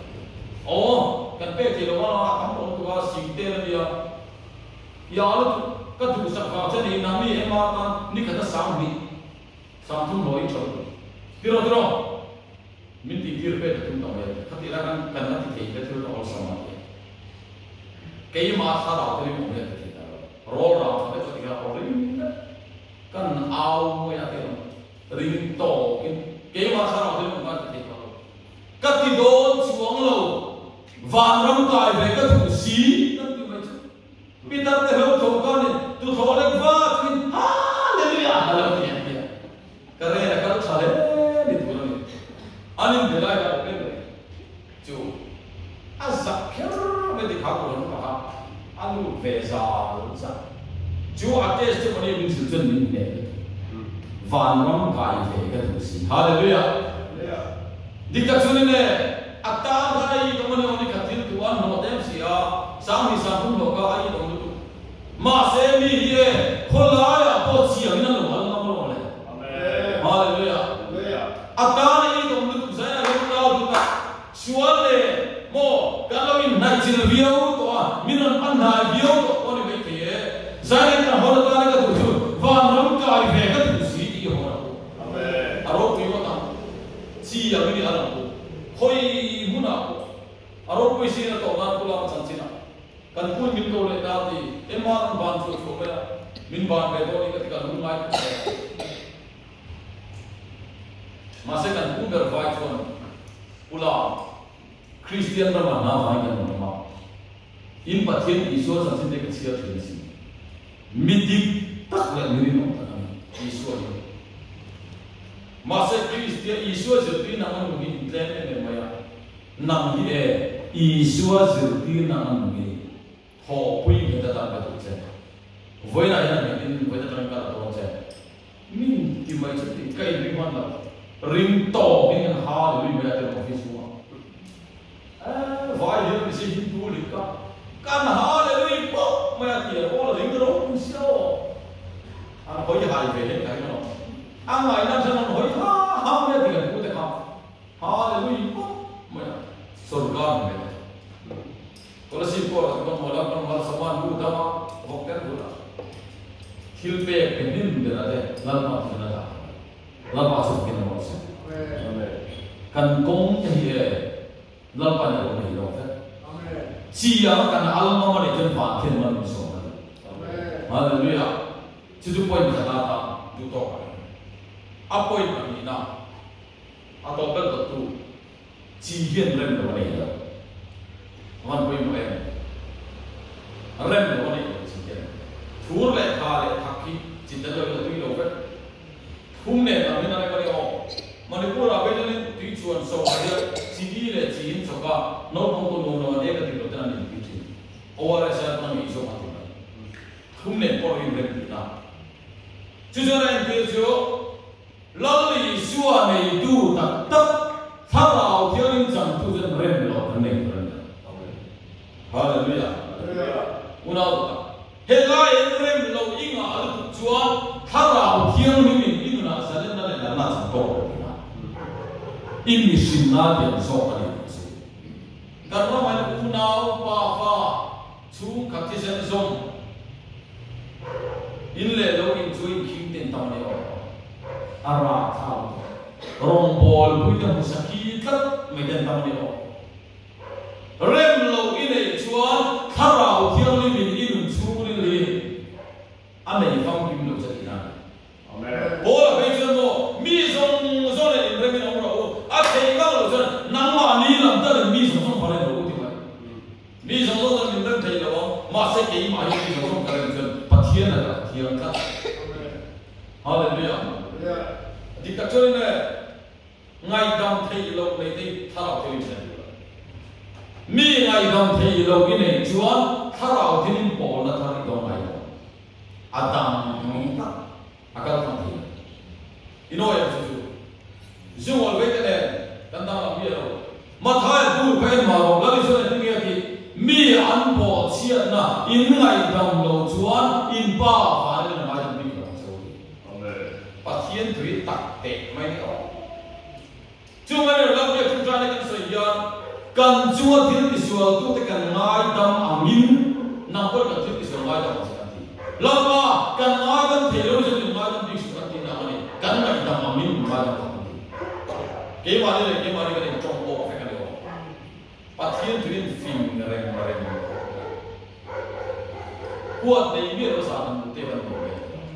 kan pe ti lo ma kam on to singte na dia ya lo ka du sa ka cha ni na mi e ma ta ni ka ta sam ni sam tu noi chho tiro min ti tir pe tu ta me khati la kan na ti ke tu to also ma ke ma sa ra te mo ne roll out itu tiga orang kan au ya kan ring to ke masalah itu bukan tiga orang katidon suang lo van ram kai ve ka tu si nanti macam pitar te ho to kan tu thole va kin haleluya haleluya kare ka chale ni puran anin belai ka pen jo azak kher me dikha ko ha alu veza sa ju ates te mani min sultan min ne van ram kai ve ka tu si haleluya dikta chune ata gai to mani oni khatil tuan no dem sia sami sam no ka ai dong tu ma se mi ye kholaya po chi ang na lo al na lo le amen haleluya ata ai dong tu sa ya lo tu ta suale mo galawin na chin viau to minan anna viau to oni be ke zai na hol ta na tu van ram kai ve ka tu si ti ho amen aro pi wa ta si ya mi ala ko hoi muna ko aro pi si na to na pula chan china kan pun min ko le ta ti eman ban chu chu me min ban be to ni ka ti ka lu mai masa kan pun ber vai chon pula Christian nama nama yang nama, in patien Yesus asal dia kecil tu ni, midik tak boleh minum tanam Yesus. Masa Christian Yesus jadi nama mungkin internet ni maya, nama dia Yesus jadi nama mungkin, ho pui kita tak betul saja. Voi nak yang ini voi tak terangkat atau saja. Min timai jadi kai riman lah, ring to dengan hal lebih banyak dari semua. Vai dia mesti Hindu lika, kan haleluya pop, maya dia bola ringro pusio. Ang hoi hai ve kai no. Ang ai nam san hoi ha maya dia ku te ka. Haleluya pop, maya surga me. Kalau si ko ko mola ko mal saman bu dama hokker bula. Hilpe pendin dera de lalma tena da. Lalma su kena mo se. Kan kong te lapan yang boleh hidup, siapa kan alam mana itu batin manusia. Haleluya. Itu poin kata juto. Apa yang ini nak? Atau betul cihian rem mana itu? Mana poin poin? Rem mana itu cihian? Thur le kale kaki cinta itu itu hidup. Thumne tapi mana mana oh. Manipur apa itu tujuan soalnya ciri le cihin coba no no dia ketika itu nanti bikin. Orang saya pernah isu mati. Kumne porin berita. Tujuan itu lalu isu ane itu tak harau tiarin jam tujuan berenda berenda berenda. Haleluya. Unau tak. Helai rem lo inga alu tujuan harau tiarin ini na sahaja nale nana sampai. Ini sinar yang sopan itu. Karena mana unau papa, cu katisan zong. Inle lo injuin king tahu ni orang. Arah tahu. Rombol punya musakit medan tahu ni orang. Rem lo ini cuan karau tiang ni bin curi ni. Ane faham kim lo jadi nana. Amen. Bola betul mo misong zone rem ni orang. Akhirnya kalau macam nama ni lam tak mi sosok pada dulu tu kan, mi sosok tu minta jadi lawan, masa kini maju mi sosok kerana macam thiên là thiên khác. Hallelujah. Thì tất cho nên là ngày đông thấy lâu này thì thảo thiên sẽ mi ngày đông thấy lâu cái này chuan thảo thiên bỏ là thảo đông ngày Adam akan mati. Ino ya susu. Zual wait le tanda la biaro. Mathai bu pen maro lagi sone tingia ki mi an bo chiat na in ngai dam lo chuan in pa fa le mai dam bi ko. Amen. Pathian thui tak te mai ni o. Chu mai lo la bia chu tra le kan soi ya kan chua thil ti sual tu te kan ngai dam amin na ko ka thil ti sual ngai dam lama kan agan thelo je ni ma dam dik su kan tin na mani kan ngai dam amin ma dam ke mari le chong ko fa kan lo pathian trin film reng kuat nei mi ro sa kan te ban ko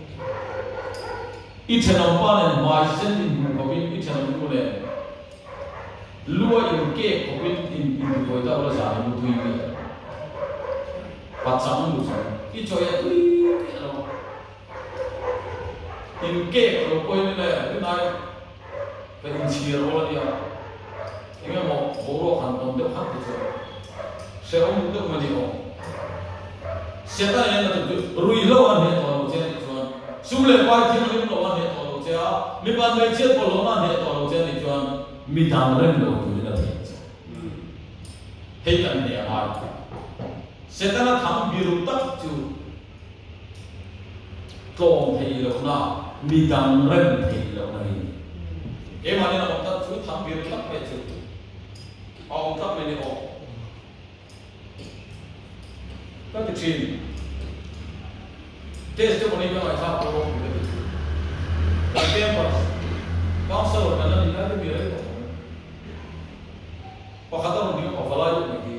I channel pa ne mai sen in ko bin I channel ko le lua in ke ko bin in ko ta ro sa ni tu ni patang lu sa I choya tu in ke ko ko ni le ni nai pe in chi ro la dia ni mo boro han ton de hat de se on de ma ni o se ta ya na tu rui lo an he to je ni chuan sule pa thi ni lo an he to je a mi ban mai che ko lo na he to je ni chuan mi dam ren lo tu ni na the he kan ne a se ta na tham bi ru tak chu tong thei lo na mi dam ren thei lo na ni e ma ne na ta chu tham bi ru tak pe chu au tak me ni o ta ti chin testimony ba ai sa ko ta tempo council ka na ni na bi re ko pa khata ro ni ko fala yo ni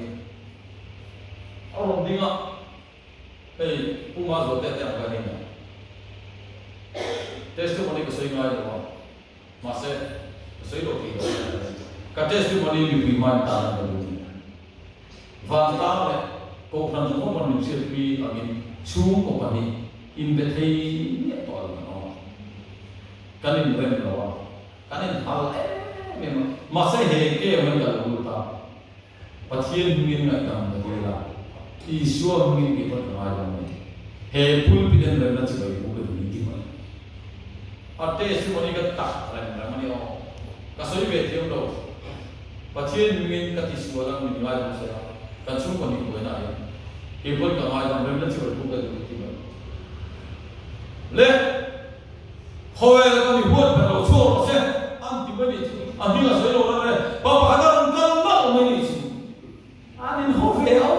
ro dinga ei uma zo te te ka ni testimony ko soi ngai lo ma se soi lo ki ka testimony ni bi man ta na lo ni van ta le ko phan ko man ni se bi agin chu ko pa ni in be thei ni to no kanin ren lo kanin hal me ma se he ke man ka lo ta pathian ngin ngai tam da la I sure ngin ke pa na ja me he pul pi den ren na chi bai ko ni ti ma a testimony ka ta ren na ma ni o ka soi be thiam lo pathian ngin ka ti sure la ni ngai ma se ka chu ko ni ko na ya he pul ka ngai tam ren na chi bai ko ni ti ma le howe la ni hot pa lo chu ro se am ti ba ni am ni ga soi lo la re pa pa da ron ka ma o me ni chi anin howe au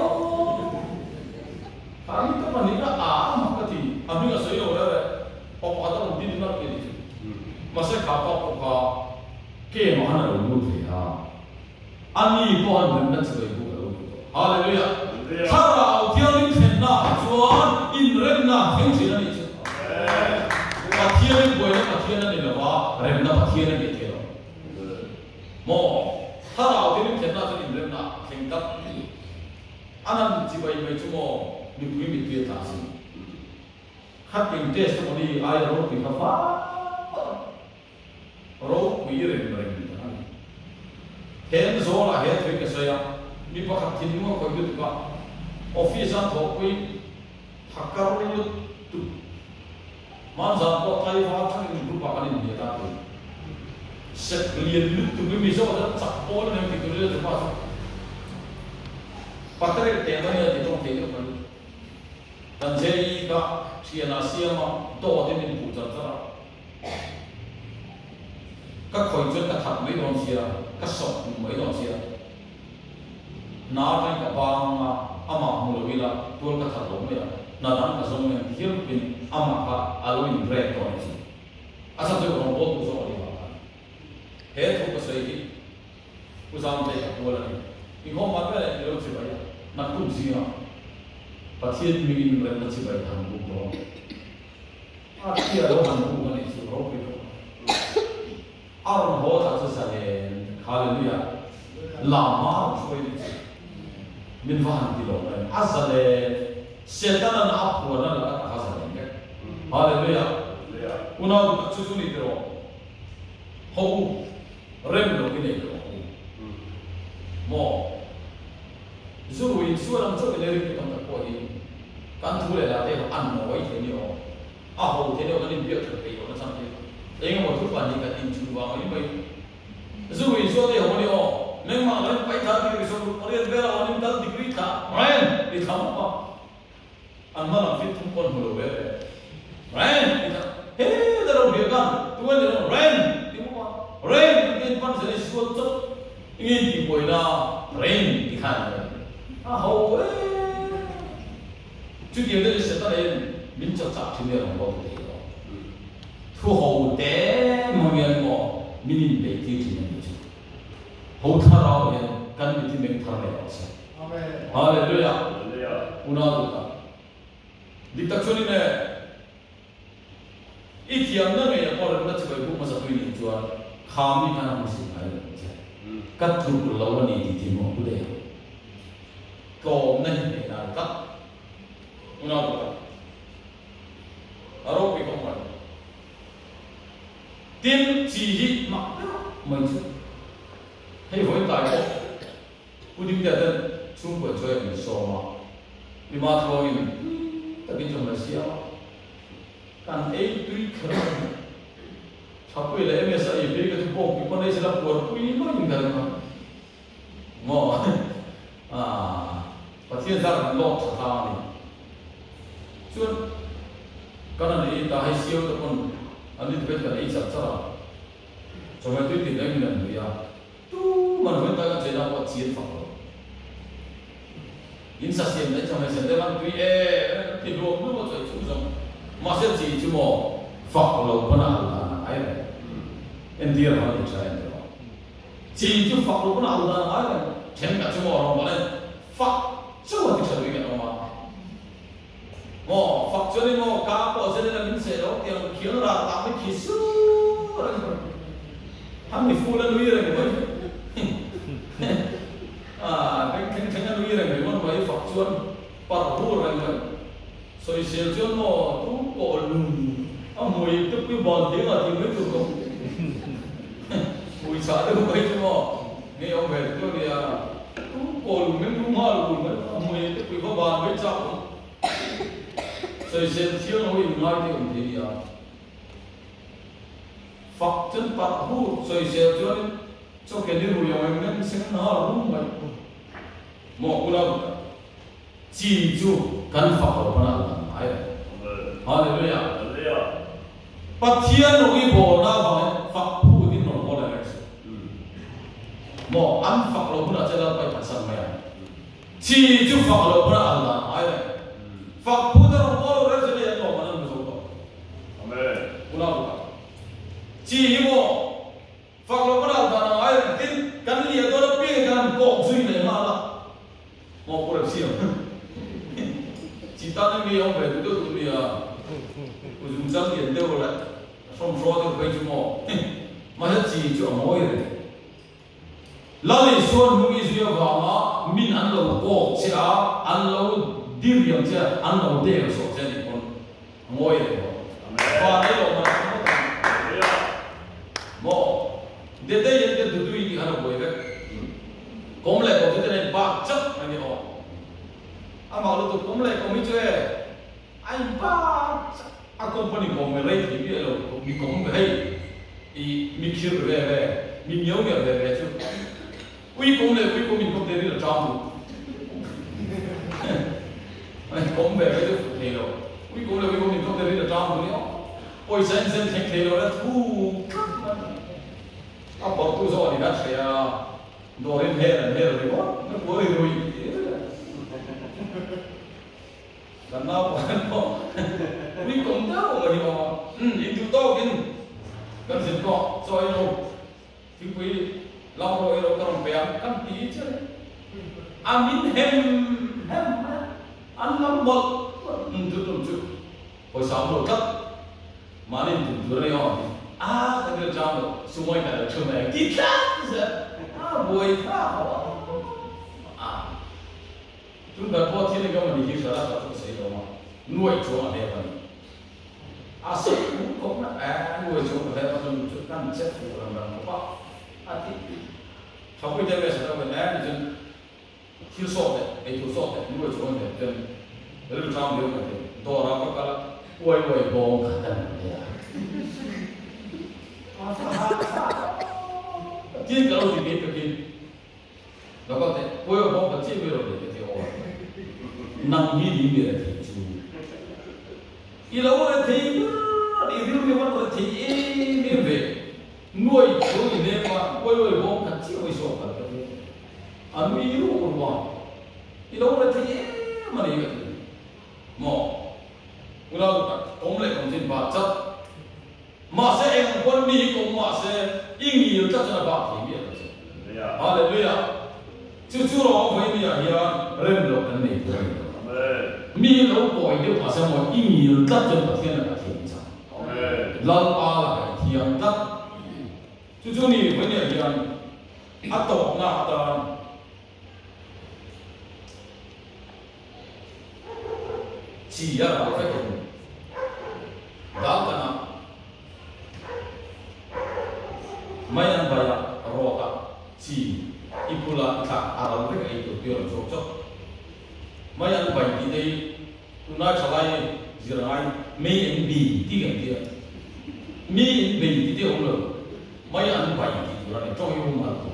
kami tu manika am kati ami ka soi lo la re pa pa da ron din na ke ni masa ka pa pa ke ma na lo lu the ha ani ko an na chi bai ko lo hallelujah thara au thiang ni then na chuan in ren na theng chi na ni pathian boy na pathian na ni la ba ren na pathian na ni the lo mo thara au thiang ni then na chu in ren na theng kap anan chi bai mai chu mo ni pui mi tu ta si khat in testimony ai ro pi ka fa ro pui ren ren hen zo la he thoi ka sa ya mi pa khat tin mo ko yu ka office an tho pui thakar ru tu man za ko tai wa thang ni ru pa ka ni ta tu set lien lu tu mi zo da chak pol ne ki tu le pa patare te no ya ti tong te no pa tan jei ka siana siama do de min pu cha cha ka khoi chu ka thak mai don sia ka sok mai don sia na ta ka ba ma ama mu lo ila tu ka thak lo me na dan ka zong me hir pin ama ka aloin break to ni asa tu ro bo tu so ni ba he tu ka sai ki ku zam te ka ko la ni I ho ma ka le lo chi ba ya na ku sia pathian mi in ren na chi bai tham bu ko a tia lo han bu ni su ro pi aron ho ta sa le hallelujah la ma choi ni min van ti lo ren azale setan na apu na la ka sa le Hallelujah. Una tu chu ni tro. Ho rem lo ni tro. Mo zui sualam chu le ri kam ta ko hi. Kan thu le la te an mo wai the ni o. A ho the ni o kan ni bi ta pe o na sam ti. Eng mo thu pa ni ka tin chu wa mai mai. Zui so te ho ni o. Neng ma len pai tha ki so ri ve la ni dal degree tha. Ren ni tham pa. An ma la fit thum kon ho lo ve. Ren ni tha. He da ro bi kan. Tu wen ni ren. Ti mo ren ni pan se ni so chot. Ngi ti boi na ren ti khan. A ho e. Chu ti de se ta le min cha cha thi ne ro bo ti lo. Thu ho de mo yen mo min be ti ti ne chu. Ho tha ra yen kan mi ti men tha le sa. Amen. Hallelujah. Hallelujah. Una ta. Di ta choni ne I ti am na me ya por na chu bu ma sa tu ni chu a kham ni kana mo si ai le. Kat thu lo ni ti ti mo ku de. Ko na ni na kat. Una ta. Aro pi ko ma. Tin chỉ hi ma mình chứ hay với tài ko ku dim da den chung ko choi ni so ma ni ma tho in ta bin jong la sia kan ei tui khra chapui le me sa i bi ka tu po ki ko nei sa por ku ni ma in ga ma mo pathian dar lo tha ni chuan kana ni ta hai siêu ta kon ani tu ka nei sa cha cho mai tu ti nei min ya tu man wen ta ka che na ko chien fa in sa siam nei cho mai sen de man tu ti lo mu ko choi chu jong ma se chi chu mo fa lo pa na ta ai en dia ma ni cha en chi chu fa lo pa na ta ai chen ka chu mo ro ma le fa chu wa ti cha ri ga ma mo fa chu ni mo ka po se ne min se ro tiang khiang ra ta me ki su ham ni fu la lui ra ko cái thằng nuôi này người con mấy phật chuan bảo hộ rồi người rồi xel chuan mò tú cổ lùn mùi tức cái bòn tiếng ở thì mới được không mùi xả được mấy chứ mò nghe ông về tôi thì tú cổ lùn mấy tú hoa lùn mấy mùi tức cái bòn mấy chảo rồi xel chiếu nó bị ngay thì ông thì phật chân bảo hộ rồi xel chuan cho cái điều này mình nên xem nó đúng vậy một cú nào chỉ chú cần phật học nó là ai Hallelujah bắt thiên rồi bộ na vào phật phụ đi nó bộ này một ăn phật học nó sẽ là phải phát sinh mày chỉ chú phật học nó là ai phật phụ nó bộ nó sẽ là nó mà nó không có Amen cú nào chỉ một phật học nó là ai tin cái gì đó nó biết cái cổ suy này mà là một cuộc siêu chỉ ta nên nghe ông về tôi tụi tôi dùng trang điện đều là xong rồi tôi quay chung mò mà hết chỉ cho mỗi người là lý xuân mùng ý duy vào mà min ăn lâu cổ sẽ ăn lâu đi riêng chứ ăn lâu để ở số trên thì còn mỗi người và đây là mà mò để đây những cái tụi thì hắn bồi về cũng lại có cái này bạc chất anh hiểu bảo là tụi cũng lại có mấy chơi anh bạc company của mình lấy thì biết rồi mình cũng phải mình chưa về mình nhớ về chứ quý cũng mình không thể đi được trong anh cũng về với được thế rồi quý cũng mình không thể đi được trong nữa ôi dân thành thế rồi đó thu bảo tu rồi thì đã phải đồ lên hết rồi quá nó mới rồi làm nào còn có quý cũng đâu mà hiểu in tu to kinh cần gì có cho rồi thì quý lâu rồi còn bé căn tí chứ amin hem ăn lắm bột chút hồi sáng rồi cắt mà nên từ đây họ cái điều trong xung quanh là trường này kít khác buổi thao chúng ta có thiên cái mà đi hiểu ra là chúng sẽ đâu mà nuôi chỗ ở đây asa cũng là người chúng ta phải tuân thủ căn chất của làm có ati sau khi đây sẽ là vấn đề nên thiếu sót đấy thiếu sót đấy người chúng ta cần rất trong điều này đó là các cái quay bom khả năng đấy chỉ kalau di sini begini, lo kata, kue bom kecil biro deh kita orang, nang ini biro itu, ilau orang itu, ilu memang orang itu ini be, nuai itu ini mah kue bom kecil kue soal kata, anu ilu orang, ilau orang itu mana ini, mau, ulah komplek komplek baca. Masa yang pun ni kau masa ingin kita jangan baca ni aja. Haleluya. Cucu orang ini ya, remblo kan ni. Mi lo boy dia masa mau ingin kita jangan baca ni aja. Lalu Allah yang tak. Cucu ni ini ya, atau nak dan cia apa itu? Dah kena. Mayan banyak rota, si ipula tak arah mereka itu dia cocok. Mayan banyak ini, tuna calai jirangai, main bi tiga dia, main bi dia ular. Mayan banyak itu orang itu yang umar tu.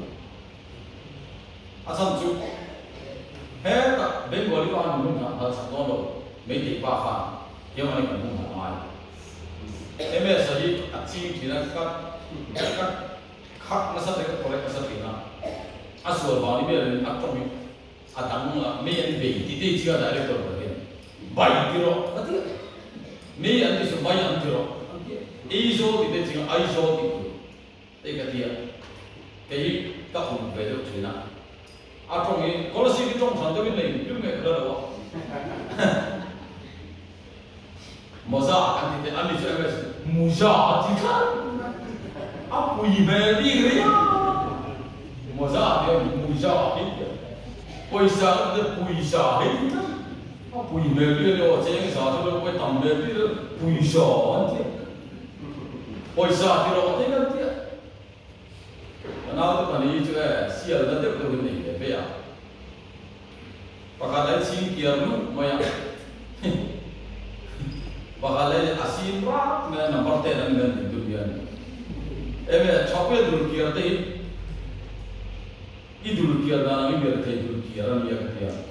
Asal tu, heka bengali orang mungkin hal satu orang, mesti bahkan yang mana yang mungkin mai. Eme sahaja aci tidak kat hak masa dekat oleh kesakitan, asal bani biar aktomi, adang main bayi, tidak juga director berdia, bayi tiro, betul? Main itu sebayi tiro, iso tidak juga iso itu, dekat dia, jadi tak pun beda cina, aktomi kalau sih kita orang santai ni, belum ada apa, masa akan tidak ambil juga, muza tidak. Apa ibadi dia? Masa dia mujahid, puasa dia puisahid. Apa ibadi dia? Orang yang satu dia puai tambah dia puisa dia. Puasa dia orang dia. Kenapa tu kan ini juga sial dan dia perlu ni, beya. Pakai cium kiamu, maya. Pakai asin rak, mana nampak terang dan dunia ni. Eme cakap dulu kira teh, ini dulu kira dan ini biar teh dulu kira ni yang kira.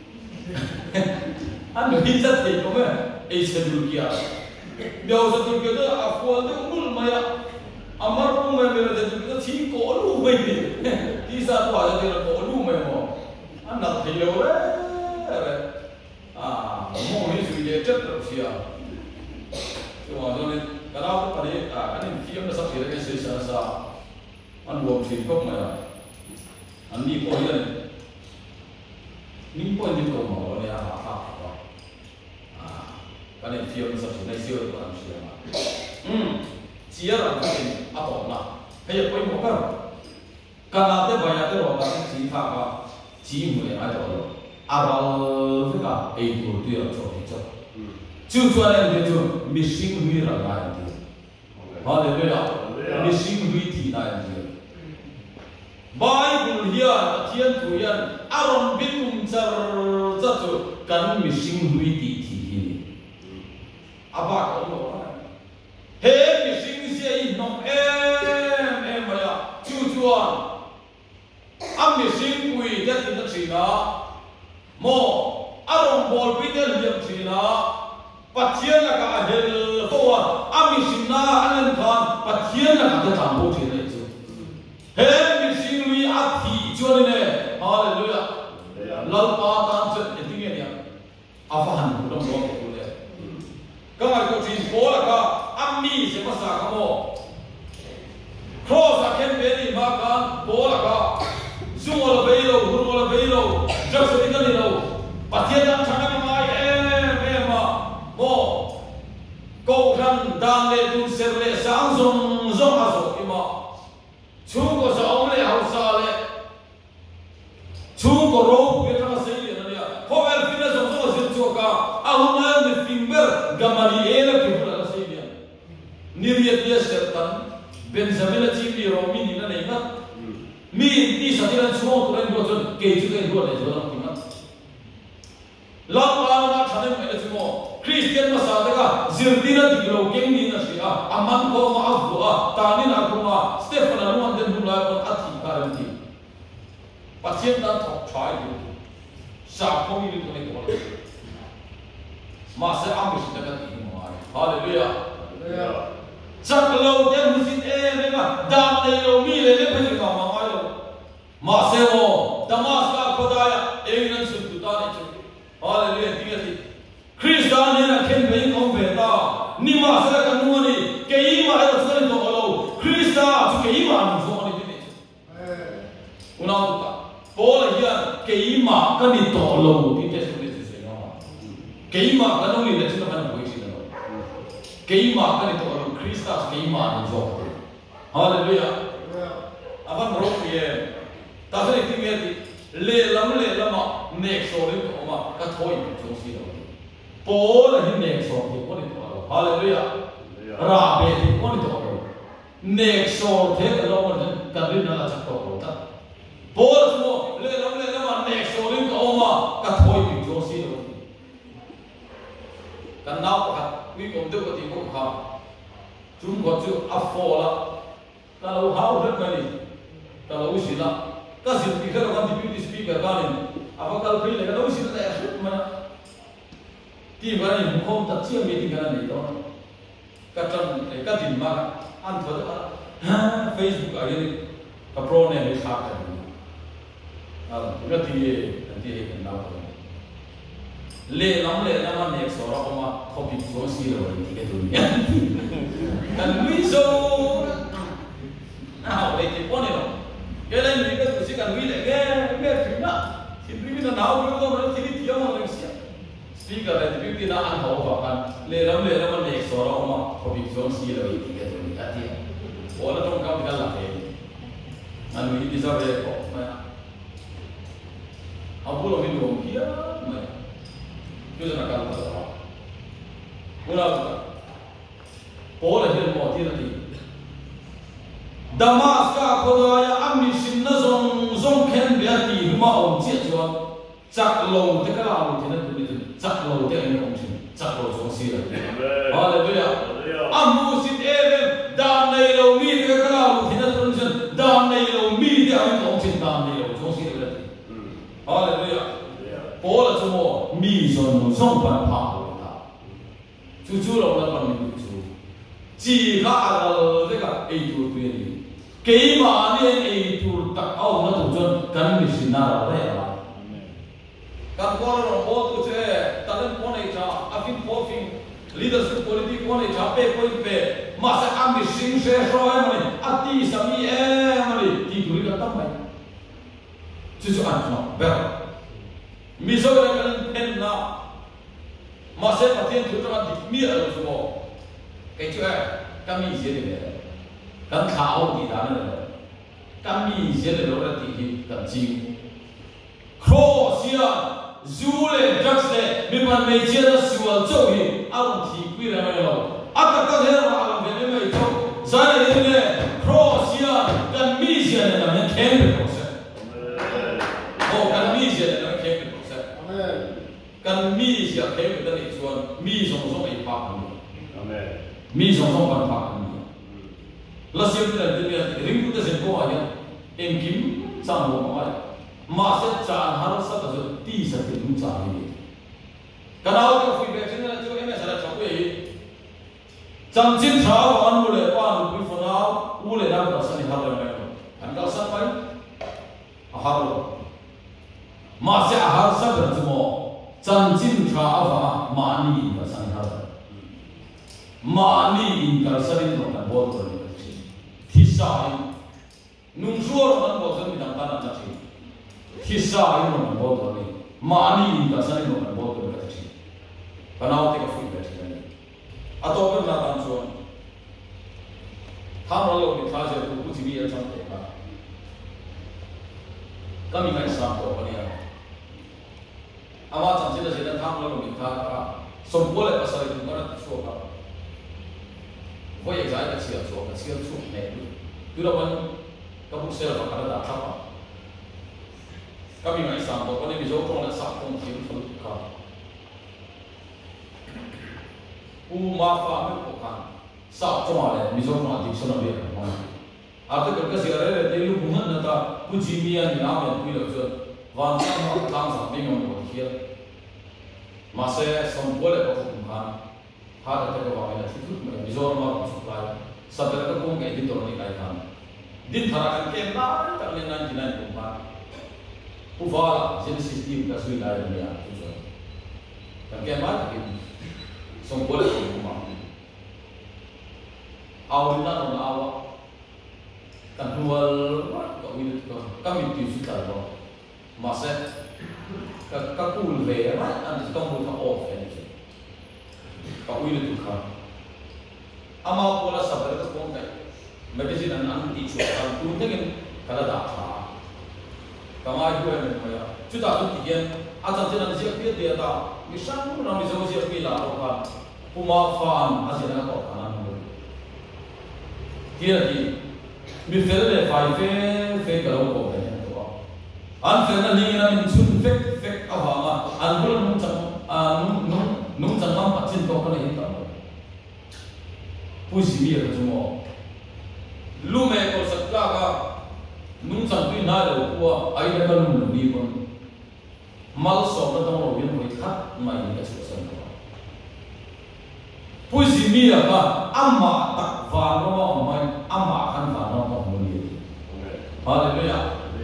Anu hijat teh kau dulu kira. Dia usah dulu kira, aku ada umur maya, amar pun maya teh dulu kira cing kolu maya. Kisah tu aja dia kolu maya mo. Anak teh orang, mau ni sudah cepat siapa. Cuma ni. Kenapa pada ini film dasar kira kira sisa anu opsi kok mana? Andi poin ni poin ni kok mau ni apa? Kan ini film dasar ni siapa orang siapa? Siapa mungkin atau nak? Hanya poin bukan? Karena ada banyak orang cerita apa? Cium ada orang awal juga itu dia cocok. Tujuan yang itu missing mira lain dia. Haleluya. Missing witi lain dia. Bible dia tian tuan aron bitum jatuh kan missing witi ini. Apa kau orang? Hey missing siapa nom ya. Tujuan missing witi dia tidak Cina. Mo aron bol bitel dia Cina. Patian nak adil tua, ami sinna anen kan, patian nak ada tambo cina itu. Hei misi lui ati jual ini, haleluya. Lalu patan set itu ni ya, afahan bukan bukan boleh. Kalau kau cina bola ka, ami semasa kamu, cross akan beri makan bola ka, semua lebih lo, just sedikit ni lo, patian nak cakap mai mo kau kan dan le tu serle sang zong aso ima chuko sa omle hausa le chuko ro ke ta sei le dia ko el fina zong zong sin chuka ahuna ne fimber gamali ele ke pula sei dia Niriat dia sertan Benjamin achi mi romi ni na nei ngat mi ti satiran chuo turan go chon ke chu ke go le jo la tinga lam ala thane mai le chuo Christian ma sa daga zirtina ti lo keng ni na sia aman ko ma afu a tanin a ko ma Stephen anu an den du la kon athi karan ti patient da thok chai du sa ko mi ko ne ko ma se am shi daga ti mo ai hallelujah hallelujah chắc lâu thế mình xin em đấy mà đam này lâu mi lên bây giờ còn mà nói đâu mà xem hồ Damascus có đây em nên sự tự ta đấy chứ hallelujah tiếng gì Christian này là khen về không về ta nhưng mà sẽ là cái nuôi này cái ý mà là chúng ta tổ lâu Christian cái ý mà mình做này thế này u nào ta bố là hiện cái ý mà cái này tổ lâu thì cái số này sẽ nó cái ý mà cái nuôi này chúng ta phải làm cái gì đó cái ý mà cái này tổ lâu Christus cái ý mà mình做hallelujah avan rong ye ta sẽ tiếng nghe thì lệ lắm mà next số đấy của mà cái thôi chúng si đâu bố là những next số thì có đi tổ hallelujah ra về thì có đi tổ next số thế là lo mà cái bên đó là chắc tổ ta bố là chúng lệ lắm mà next số đấy của mà cái thôi chúng si đâu cái nào cả quý công đức thì cũng không chúng có chữ afford là kalau hao rất 많이 kalau usia là các sự việc các bạn đi speaker cái này apa kalau khi này kalau usia là rất mà thì cái này không thật sự meeting cái này đó các trong các tin mà ăn thôi đó Facebook ở đây các pro này mới khác cái gì cái nào lệ lắm mà next số đó mà topic số gì rồi thì cái thứ này kan wiso nào để thì con này cái này mình cái sự cần quy lại nghe phim đó thì phim nó nào cũng có một cái tiếng mà nó sẽ speaker này thì phim nó ăn hậu và ăn lệ lắm mà next số đó mà topic số gì rồi thì cái thứ này thì ủa nó trong cái là cái anh mình đi ra về có mà ông bố mình luôn kia mà cứ là cái đó bố nào bố là hiện một thiên thì Damascus có đây ami xin nó zong khen về thì mà ông chết cho chắc lâu thế cái nào thì nó cũng được chắc lâu thế anh ông xin chắc lâu xuống xí rồi hallelujah amu xin em đam này lâu mi cái nào thì nó cũng được đam này lâu mi thì anh ông xin đam này lâu xuống xí rồi hallelujah bố là chúng mi zong bàn phá chú lâu là bằng mình chú chỉ có cái ấy tuổi tuổi này cái mà nên ấy tuổi tắc ao nó thủ chân cần mình xin nào đấy à cần có nó bố tu chơi ta nên có này cha afin profin leadership politic có này cha pe mà sẽ ăn mình xin sẽ rồi mà này ati sami mà này thì tuổi cái tâm này chú ăn nó bé mi số này cần pen nào mà sẽ phát triển thứ cho nó đi ở chỗ đó cái chỗ này cam mi gì đấy cam thảo thì đã nữa cam mi gì đấy đó là thì cam chiu cross ya zule jackse mình mà mấy chuyện đó sửa chỗ gì ông thì quy ra rồi à tất cả thế mà làm về mấy chỗ sai là như này cross ya cam mi gì đấy là mình khen được không sao cam mi gì đấy là mình khen được không sao kan mi sia khem da ni chuan mi song ai pa amen mi song ban pa la sim da de ring ku da sen ko aya em kim sang mo ma ma se cha har sa da ti sa ti du cha ni kanao ka feedback chen na chu em sa la chau ye cham chin tha wan mu le pa nu pi phona u le da ka sa ni har le me an ka sa pai a har ma se a har sa da chu mo chân chính tra ava mani và sang thar mani in cả sa rin nó bol rồi thì sai nung suor nó bol rồi mình đang tan chắc thì sai nó bol rồi mani in cả sa rin nó bol rồi chắc cái nào thì cái phui vậy này à tôi cũng là tan suor tham nó lúc mình thay cho tôi cũng chỉ biết trong thế cả cái mình phải sáng tạo cái này awak jangan tidak tham lalu minta sempurna pasal itu mana suka voi exai ta chia so ka chia chu ne tu ra ban ka bu sel fa ka da tha pa kami ngai sam to ko ne bi zo tong la sa tong kim thul ka ma fa me ko kan sa tong ale mi zo tong dik so na be ma article ka sia re de lu buman na ta pu ji mi an na me pu lo zo wan sa ma tang sa me ngom ko khia ma se som ko le ko kum kan ha da te ko wa me la thu me mi zo ma ko supply sa te ka ko ngai di to ni kai kan din thara kan ke na ta le nan dinan ko ma pu va genesis tim ka sui lai ni ya tu zo kan ke ma ta ki som ko le ko ma aw na no awa kan dual ko wi ko kami ti su ta lo ma se ka kul ve ra an to mo ka off en ke ka wi tu ka ama ko la sa ba ko ka magazine an ti chu ka tu te gen kala da tha kama yu en ko ya chu ta tu ti gen a ta te na je pi de da mi san mu na mi zo je pi la ro ka kuma fan a je na ko ka na mo kia ki mi fer le fai fe ka lo ko ne to an fer na ni na min chun fe a ha ma an bul nu chang nu chang ma pa chin to ko ne ta pu si mi ka chu mo lu me ko sak ka ka nu chang pi na lo ko ai na ka lu ni ko mal so ka to ro yin mo khat mai ni ka chu san ko pu si mi ka amma tak va no ma mai amma kan va no ma mo ni hallelujah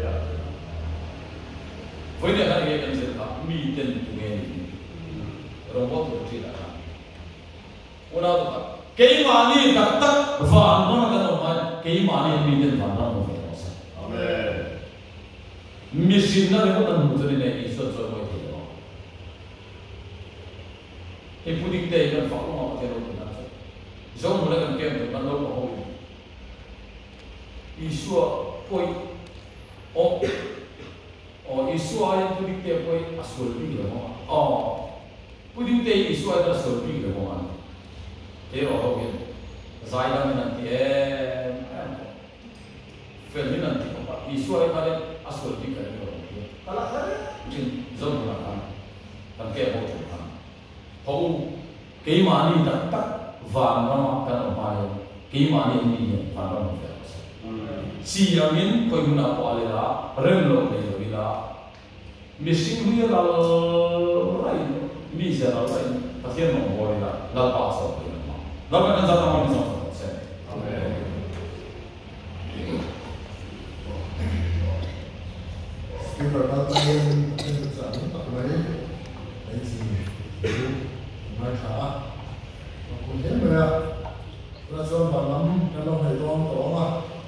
voi ne kan ge kan se ka mi ten tu nge ni ro bo tu ti la ona to ke ma ni tak tak va no ma ka no ma ke ma ni mi ten va no mo fa sa amen mi sin na le mo tu ne ni so so mo ti no e pu dik te kan fa ko ma te ro na zo mo le kan ke mo ban lo ko ho Isua poi Isua yang pudik te poi asul pi le mo pudik te Isua da asul pi le mo an te ro ho ge zai da men an ti fel ni nan ti ko Isua ka le asul pi ka le ro kala kare jin zo na kan ke ho kan ho ke ma ni tak tak va ma ka no ma ke ma ni ni va no si yamin koi guna po alera rem lo le bila missing hui la rai mi se la rai pasien no bo la pa so la pa kan sa ta mo so se amen Skipper ba ta yin in sa ni ta mai ai si mai tha ko ne me ra so ba lam ka lo hai dong to ma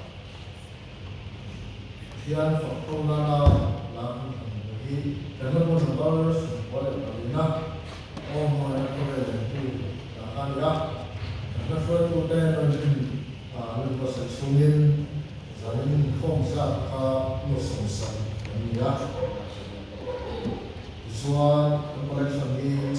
Tian faktor nana laku lagi karena pun dollars boleh berguna mau yang boleh itu akan ya karena suatu dan lebih sesungguhnya zalim fungsi apa musuh ini ya soal koleksi ini